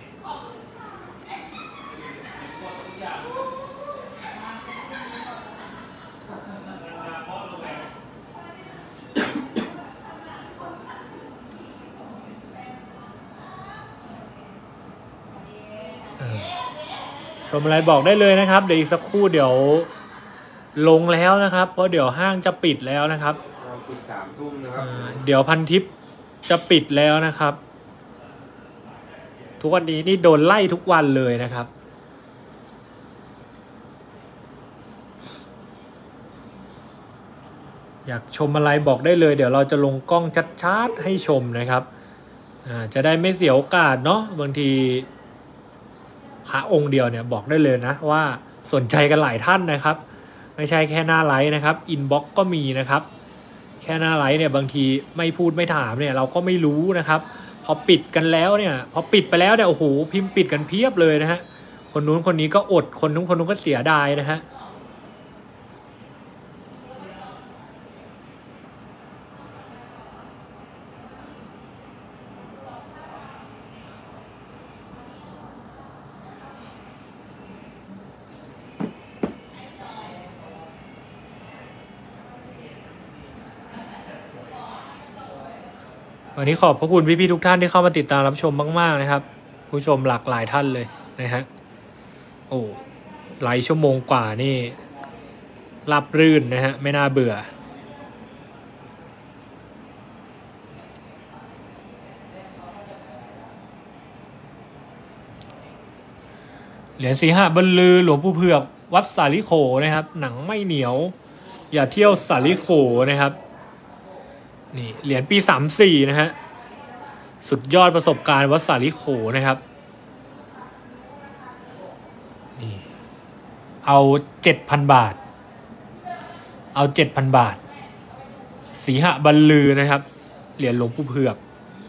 ชมอะไรบอกได้เลยนะครับเดี๋ยวอีกสักครู่เดี๋ยวลงแล้วนะครับเพราะเดี๋ยวห้างจะปิดแล้วนะครับเราปิดสามทุ่มนะครับเดี๋ยวพันทิปจะปิดแล้วนะครับทุกวันนี้นี่โดนไล่ทุกวันเลยนะครับอยากชมอะไรบอกได้เลยเดี๋ยวเราจะลงกล้องชัดๆให้ชมนะครับจะได้ไม่เสียโอกาสเนาะบางทีพระองค์เดียวเนี่ยบอกได้เลยนะว่าสนใจกันหลายท่านนะครับไม่ใช่แค่หน้าไลฟ์นะครับอินบ็อกซ์ก็มีนะครับแค่หน้าไลฟ์เนี่ยบางทีไม่พูดไม่ถามเนี่ยเราก็ไม่รู้นะครับพอปิดกันแล้วเนี่ยพอปิดไปแล้วเนี่ยโอ้โหพิมพ์ปิดกันเพียบเลยนะฮะคนนู้นคนนี้ก็อดคนนู้นคนนู้นก็เสียดายนะฮะวันนี้ขอบพระคุณพี่ๆทุกท่านที่เข้ามาติดตามรับชมมากๆนะครับผู้ชมหลากหลายท่านเลยนะฮะโอ้หลายชั่วโมงกว่านี่รับรื่นนะฮะไม่น่าเบื่อเหรียญสีหะบรรลือหลวงปู่เผือกวัดสาลิโขนะครับหนังไม่เหนียวอย่าเที่ยวสาลิโขนะครับนี่เหรียญปีสามสี่นะฮะสุดยอดประสบการณ์วัดสาลิโขนะครับนี่เอาเจ็ดพันบาทเอาเจ็ดพันบาทสีหะบรรลือนะครับเหรียญหลวงปู่เผือก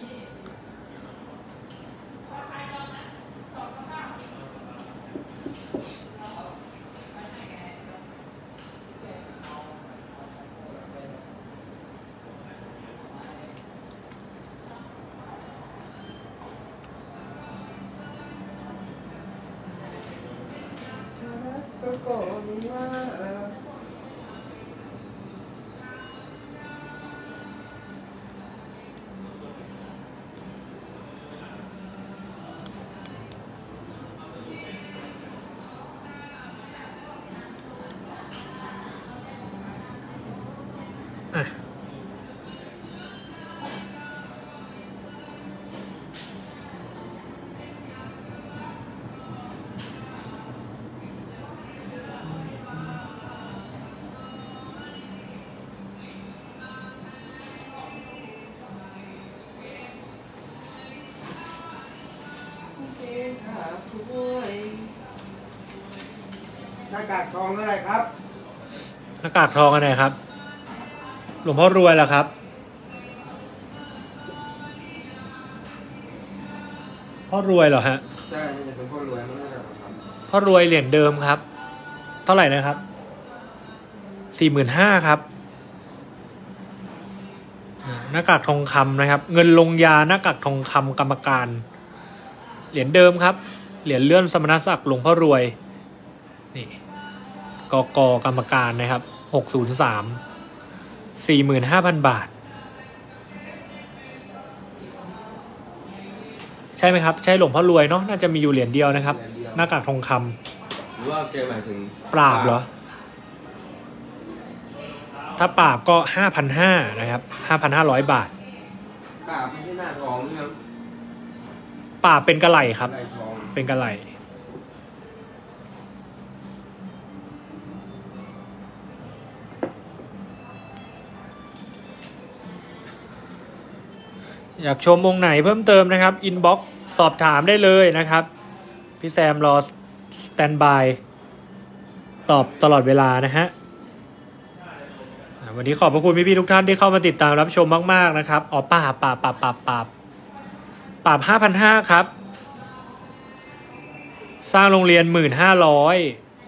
ก็มีว่าอ่ะหน้ากากทองเท่าไหร่ครับหน้ากากทองอันไหนครับหลวงพ่อรวยล่ะครับพ่อรวยเหรอฮะใช่จะเป็นพ่อรวยไม่ใช่ครับพ่อรวยเหรียญเดิมครับเท่าไหร่นะครับสี่หมื่นห้าครับหน้ากากทองคำนะครับเงินลงยาหน้ากากทองคำกรรมการเหรียญเดิมครับเหรียญเลื่อนสมณศักดิ์หลวงพ่อรวยนี่กกกรรมการนะครับหกศูนย์สามสี่หมื่นห้าพันบาทใช่ไหมครับใช่หลวงพ่อรวยเนาะน่าจะมีอยู่เหรียญเดียวนะครับหน้ากากทองคำหรือว่าเกมหมายถึงปราบเหรอถ้าปราบก็ห้าพันห้านะครับห้าพันห้าร้อยบาทปราบไม่ใช่หน้าทองใช่ไหมปราบเป็นกระไหล่ครับเป็นกระไหล่อยากชมองค์ไหนเพิ่มเติมนะครับอินบ็อกซ์สอบถามได้เลยนะครับพี่แซมรอสแตนบายตอบตลอดเวลานะฮะวันนี้ขอบพระคุณพี่ๆทุกท่านที่เข้ามาติดตามรับชมมากๆนะครับอ๋อปราบปราบปราบปราบปราบปราบห้าพันห้าครับสร้างโรงเรียนหมื่นห้าร้อย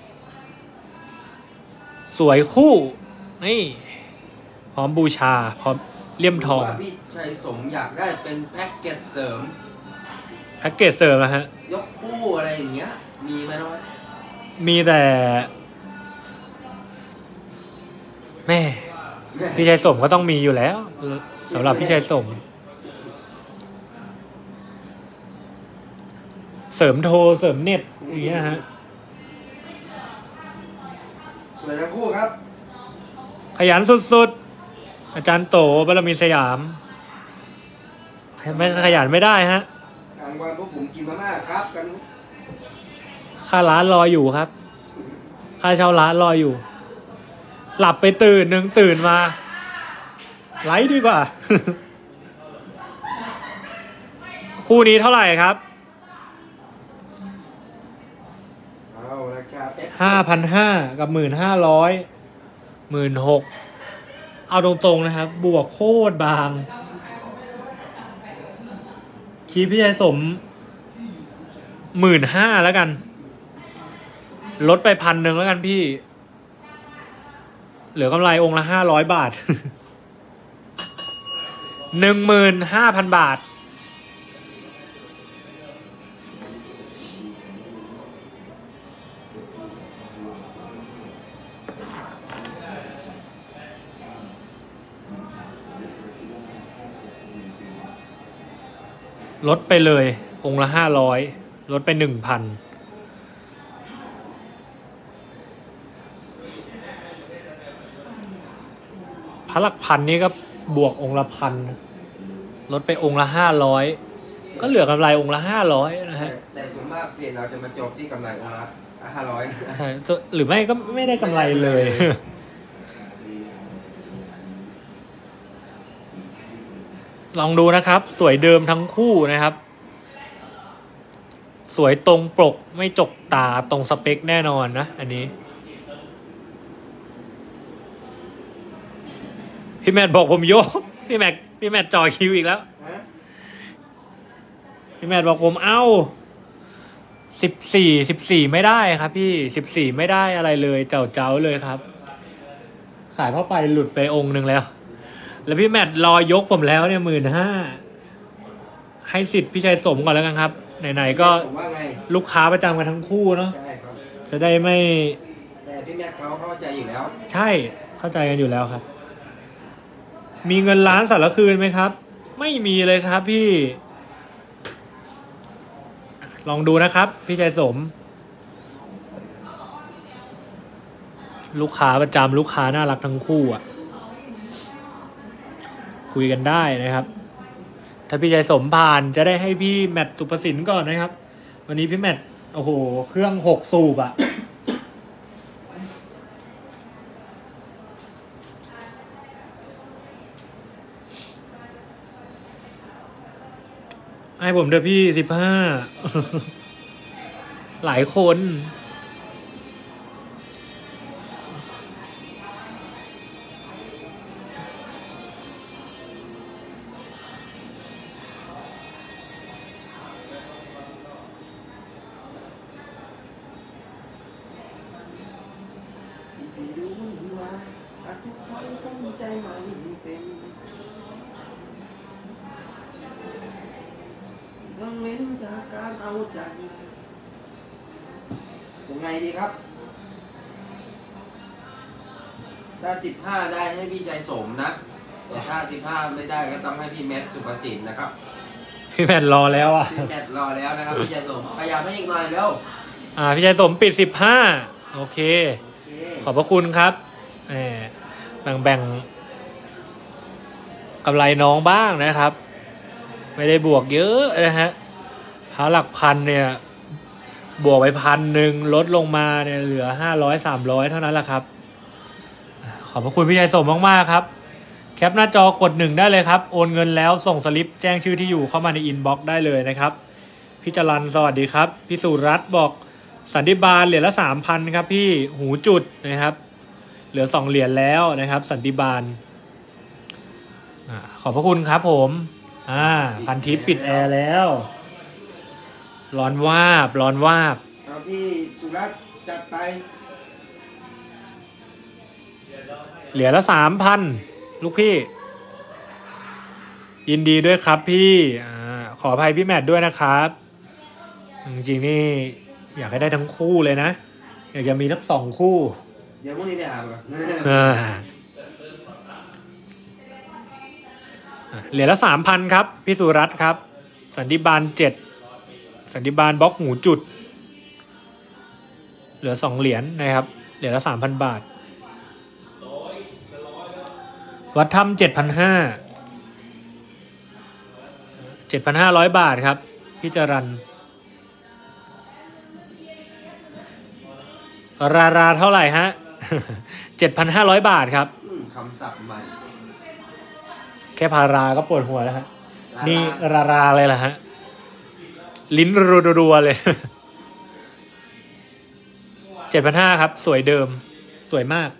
สวยคู่นี่พร้อมบูชาพร้อมเลี่ยมทองพี่ชัยสมอยากได้เป็นแพ็กเกจเสริมแพ็กเกจเสริมนะฮะยกคู่อะไรอย่างเงี้ยมีไหมน้อยมีแต่แม่พี่ชัยสมก็ต้องมีอยู่แล้วสำหรับพี่ชัยสมเสริมโทรเสริมเน็ตอย่างเงี้ยฮะสวยทั้งคู่ครับขยันสุดๆอาจารย์โตบารมีสยามไม่ขยันไม่ได้ฮะกลางวันพวกผมกินมาม่าครับกันค่าร้านรออยู่ครับค่าเช่าร้านรออยู่หลับไปตื่นหนึ่งตื่นมาไลฟ์ดีกว่า คู่นี้เท่าไหร่ครับห้าพันห้ากับหมื่นห้าร้อยหมื่นหกเอาตรงๆนะครับบวกโคตรบางคีพี่ชัยสมหมื่นห้าแล้วกันลดไปพันหนึ่งแล้วกันพี่เหลือกำไรองค์ละห้าร้อยบาทหนึ่งหมื่นห้าพันบาทลดไปเลยองค์ละห้าร้อยลดไปหนึ่งพันพระหลักพันนี้ก็บวกองค์ละพันลดไปองค์ละห้าร้อยก็เหลือกำไรองค์ละห้าร้อยนะฮะแต่ส่วนมากเปลี่ยนเราจะมาจบที่กำไรองค์ละห้าร้อยใช่หรือไม่ก็ไม่ได้กำไรเลยลองดูนะครับสวยเดิมทั้งคู่นะครับสวยตรงปกไม่จกตาตรงสเปคแน่นอนนะอันนี้พี่แมทบอกผมโยกพี่แมทพี่แมทจ่อคิวอีกแล้วพี่แมทบอกผมเอ้าสิบสี่สิบสี่ไม่ได้ครับพี่สิบสี่ไม่ได้อะไรเลยเจ้าเจ้าเลยครับขายเข้าไปหลุดไปองค์หนึ่งแล้วแล้วพี่แมทรอยกผมแล้วเนี่ยหมื่นห้าให้สิทธิ์พี่ชัยสมก่อนแล้วกันครับไหนๆก็ลูกค้าประจำกันทั้งคู่เนาะจะได้ไม่แต่พี่แมทเขาเข้าใจอยู่แล้วใช่เข้าใจกันอยู่แล้วครับมีเงินล้านสารคืนไหมครับไม่มีเลยครับพี่ลองดูนะครับพี่ชัยสมลูกค้าประจำลูกค้าน่ารักทั้งคู่อ่ะคุยกันได้นะครับถ้าพี่ชัยสมผ่านจะได้ให้พี่แมทสุภสินก่อนนะครับวันนี้พี่แมทโอ้โหเครื่องหกสูบอ่ะให้ผมเด้อพี่สิบห้าหลายคนเว้นจากการเอาใจยังไงดีครับถ้าสิบห้าได้ให้พี่ใจสมนะแต่ถ้าสิบห้าไม่ได้ก็ต้องให้พี่แมทสุภสินนะครับพี่แมทรอแล้วอ่ะพี่แมทรอแล้วนะครับพี่ใจสมขยับให้อีกหน่อยเร็วอ่าพี่ใจสมปิดสิบห้าโอเคขอบพระคุณครับแบ่งแบ่งกำไรน้องบ้างนะครับไม่ได้บวกเยอะนะฮะหาหลักพันเนี่ยบวกไปพันหนึ่งลดลงมาเนี่ยเหลือห้าร้อยสามร้อยเท่านั้นแหละครับขอบพระคุณพี่ชัยสมมากๆครับแคปหน้าจอกดหนึ่งได้เลยครับโอนเงินแล้วส่งสลิปแจ้งชื่อที่อยู่เข้ามาในอินบ็อกซ์ได้เลยนะครับพี่จรัญสวัสดีครับพี่สุรัตน์บอกสันติบาลเหรียญละสามพันครับพี่หูจุดนะครับเหลือสองเหรียญแล้วนะครับสันติบาลขอบพระคุณครับผมอ่าพันทิปปิดแอร์แล้วร้อนวาบร้อนวาบเอาพี่สุรัตน์จัดไปเหรียญละสามพันลูกพี่ยินดีด้วยครับพี่อ่าขออภัยพี่แมทด้วยนะครับจริงๆนี่อยากให้ได้ทั้งคู่เลยนะอยากจะมีทั้งสองคู่เดี๋ยวพรุ่งนี้ไปหาก่อนเหรียญละสามพันครับพี่สุรัตน์ครับสันติบาลเจ็ดสันติบาลบล็อกหูจุดเหลือสองเหรียญนะครับเหรียญละสามพันบาทวัดถ้ำเจ็ดพันห้าเจ็ดพันห้าร้อยบาทครับพี่จรัญราราเท่าไหร่ฮะเจ็ดพันห้าร้อยบาทครับคำศัพท์ใหม่แค่พาราก็ปวดหัวแล้วฮะนี่ราราเลยล่ะฮะลิ้นรัวๆเลยเจ็ดพันห้าครับสวยเดิมสวยมาก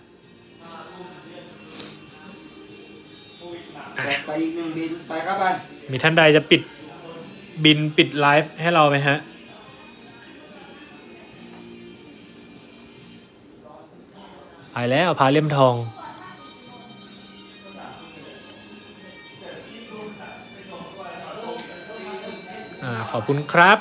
ไปอีกหนึ่งบินไปครับไปมีท่านใดจะปิดบินปิดไลฟ์ให้เราไหมฮะไปแล้วพาเลี่ยมทองอ่าขอบคุณครับ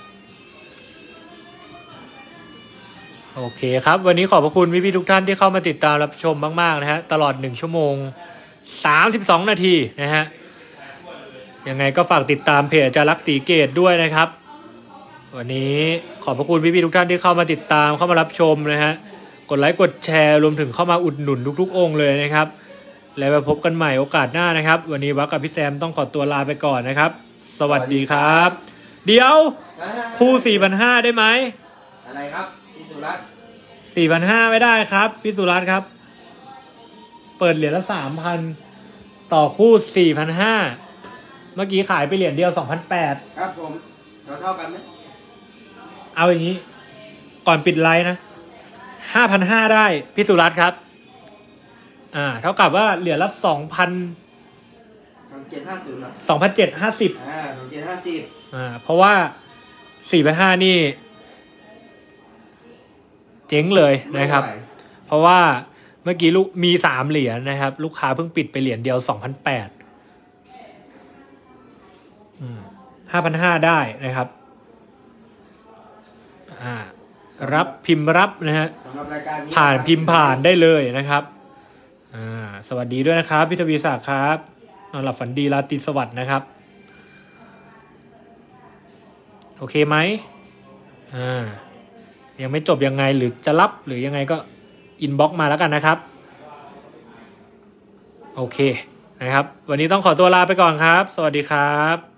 โอเคครับวันนี้ขอบพระคุณพี่ๆทุกท่านที่เข้ามาติดตามรับชมมากๆนะฮะตลอดหนึ่งชั่วโมงสามสิบสองนาทีนะฮะยังไงก็ฝากติดตามเพจอาจารย์ลักษณ์ศรีเกตด้วยนะครับวันนี้ขอบพระคุณพี่ๆทุกท่านที่เข้ามาติดตามเข้ามารับชมนะฮะกดไลค์กดแชร์รวมถึงเข้ามาอุดหนุนทุกๆองค์เลยนะครับแล้วไปพบกันใหม่โอกาสหน้านะครับวันนี้วักกับพี่แซมต้องขอตัวลาไปก่อนนะครับสวัสดีครับเดี๋ยวคู่ สี่พันห้าร้อย ได้ไหมอะไรครับพี่สุรัตน์สี่พันห้าร้อย ไม่ได้ครับพี่สุรัตน์ครับเปิดเหรียญละ สามพัน ต่อคู่ สี่พันห้าร้อย เมื่อกี้ขายไปเหรียญเดียว สองพันแปดร้อยครับผมเราเท่ากันไหมเอาอย่างนี้ก่อนปิดไลฟ์นะ ห้าพันห้าร้อย ได้พี่สุรัตน์ครับอ่าเท่ากับว่าเหรียญละ สองพันสองพันเจ็ดร้อยห้าสิบนะสองพันเจ็ดร้อยห้าสิบอ่า สองพันเจ็ดร้อยห้าสิบอ่าเพราะว่า สี่พันห้าร้อย นี่เจ๊งเลยนะครับเพราะว่าเมื่อกี้ลูกมีสามเหรียญนะครับลูกค้าเพิ่งปิดไปเหรียญเดียว สองพันแปดร้อย อืม ห้าพันห้าร้อย ได้นะครับอ่ารับพิมพ์รับนะฮะผ่านพิมพ์ผ่านได้เลยนะครับอ่าสวัสดีด้วยนะครับพี่ทวีศักดิ์ครับนอนหลับฝันดีราตรีสวัสดิ์นะครับโอเคไหมอ่ายังไม่จบยังไงหรือจะรับหรือยังไงก็อินบ็อกซ์มาแล้วกันนะครับโอเคนะครับวันนี้ต้องขอตัวลาไปก่อนครับสวัสดีครับ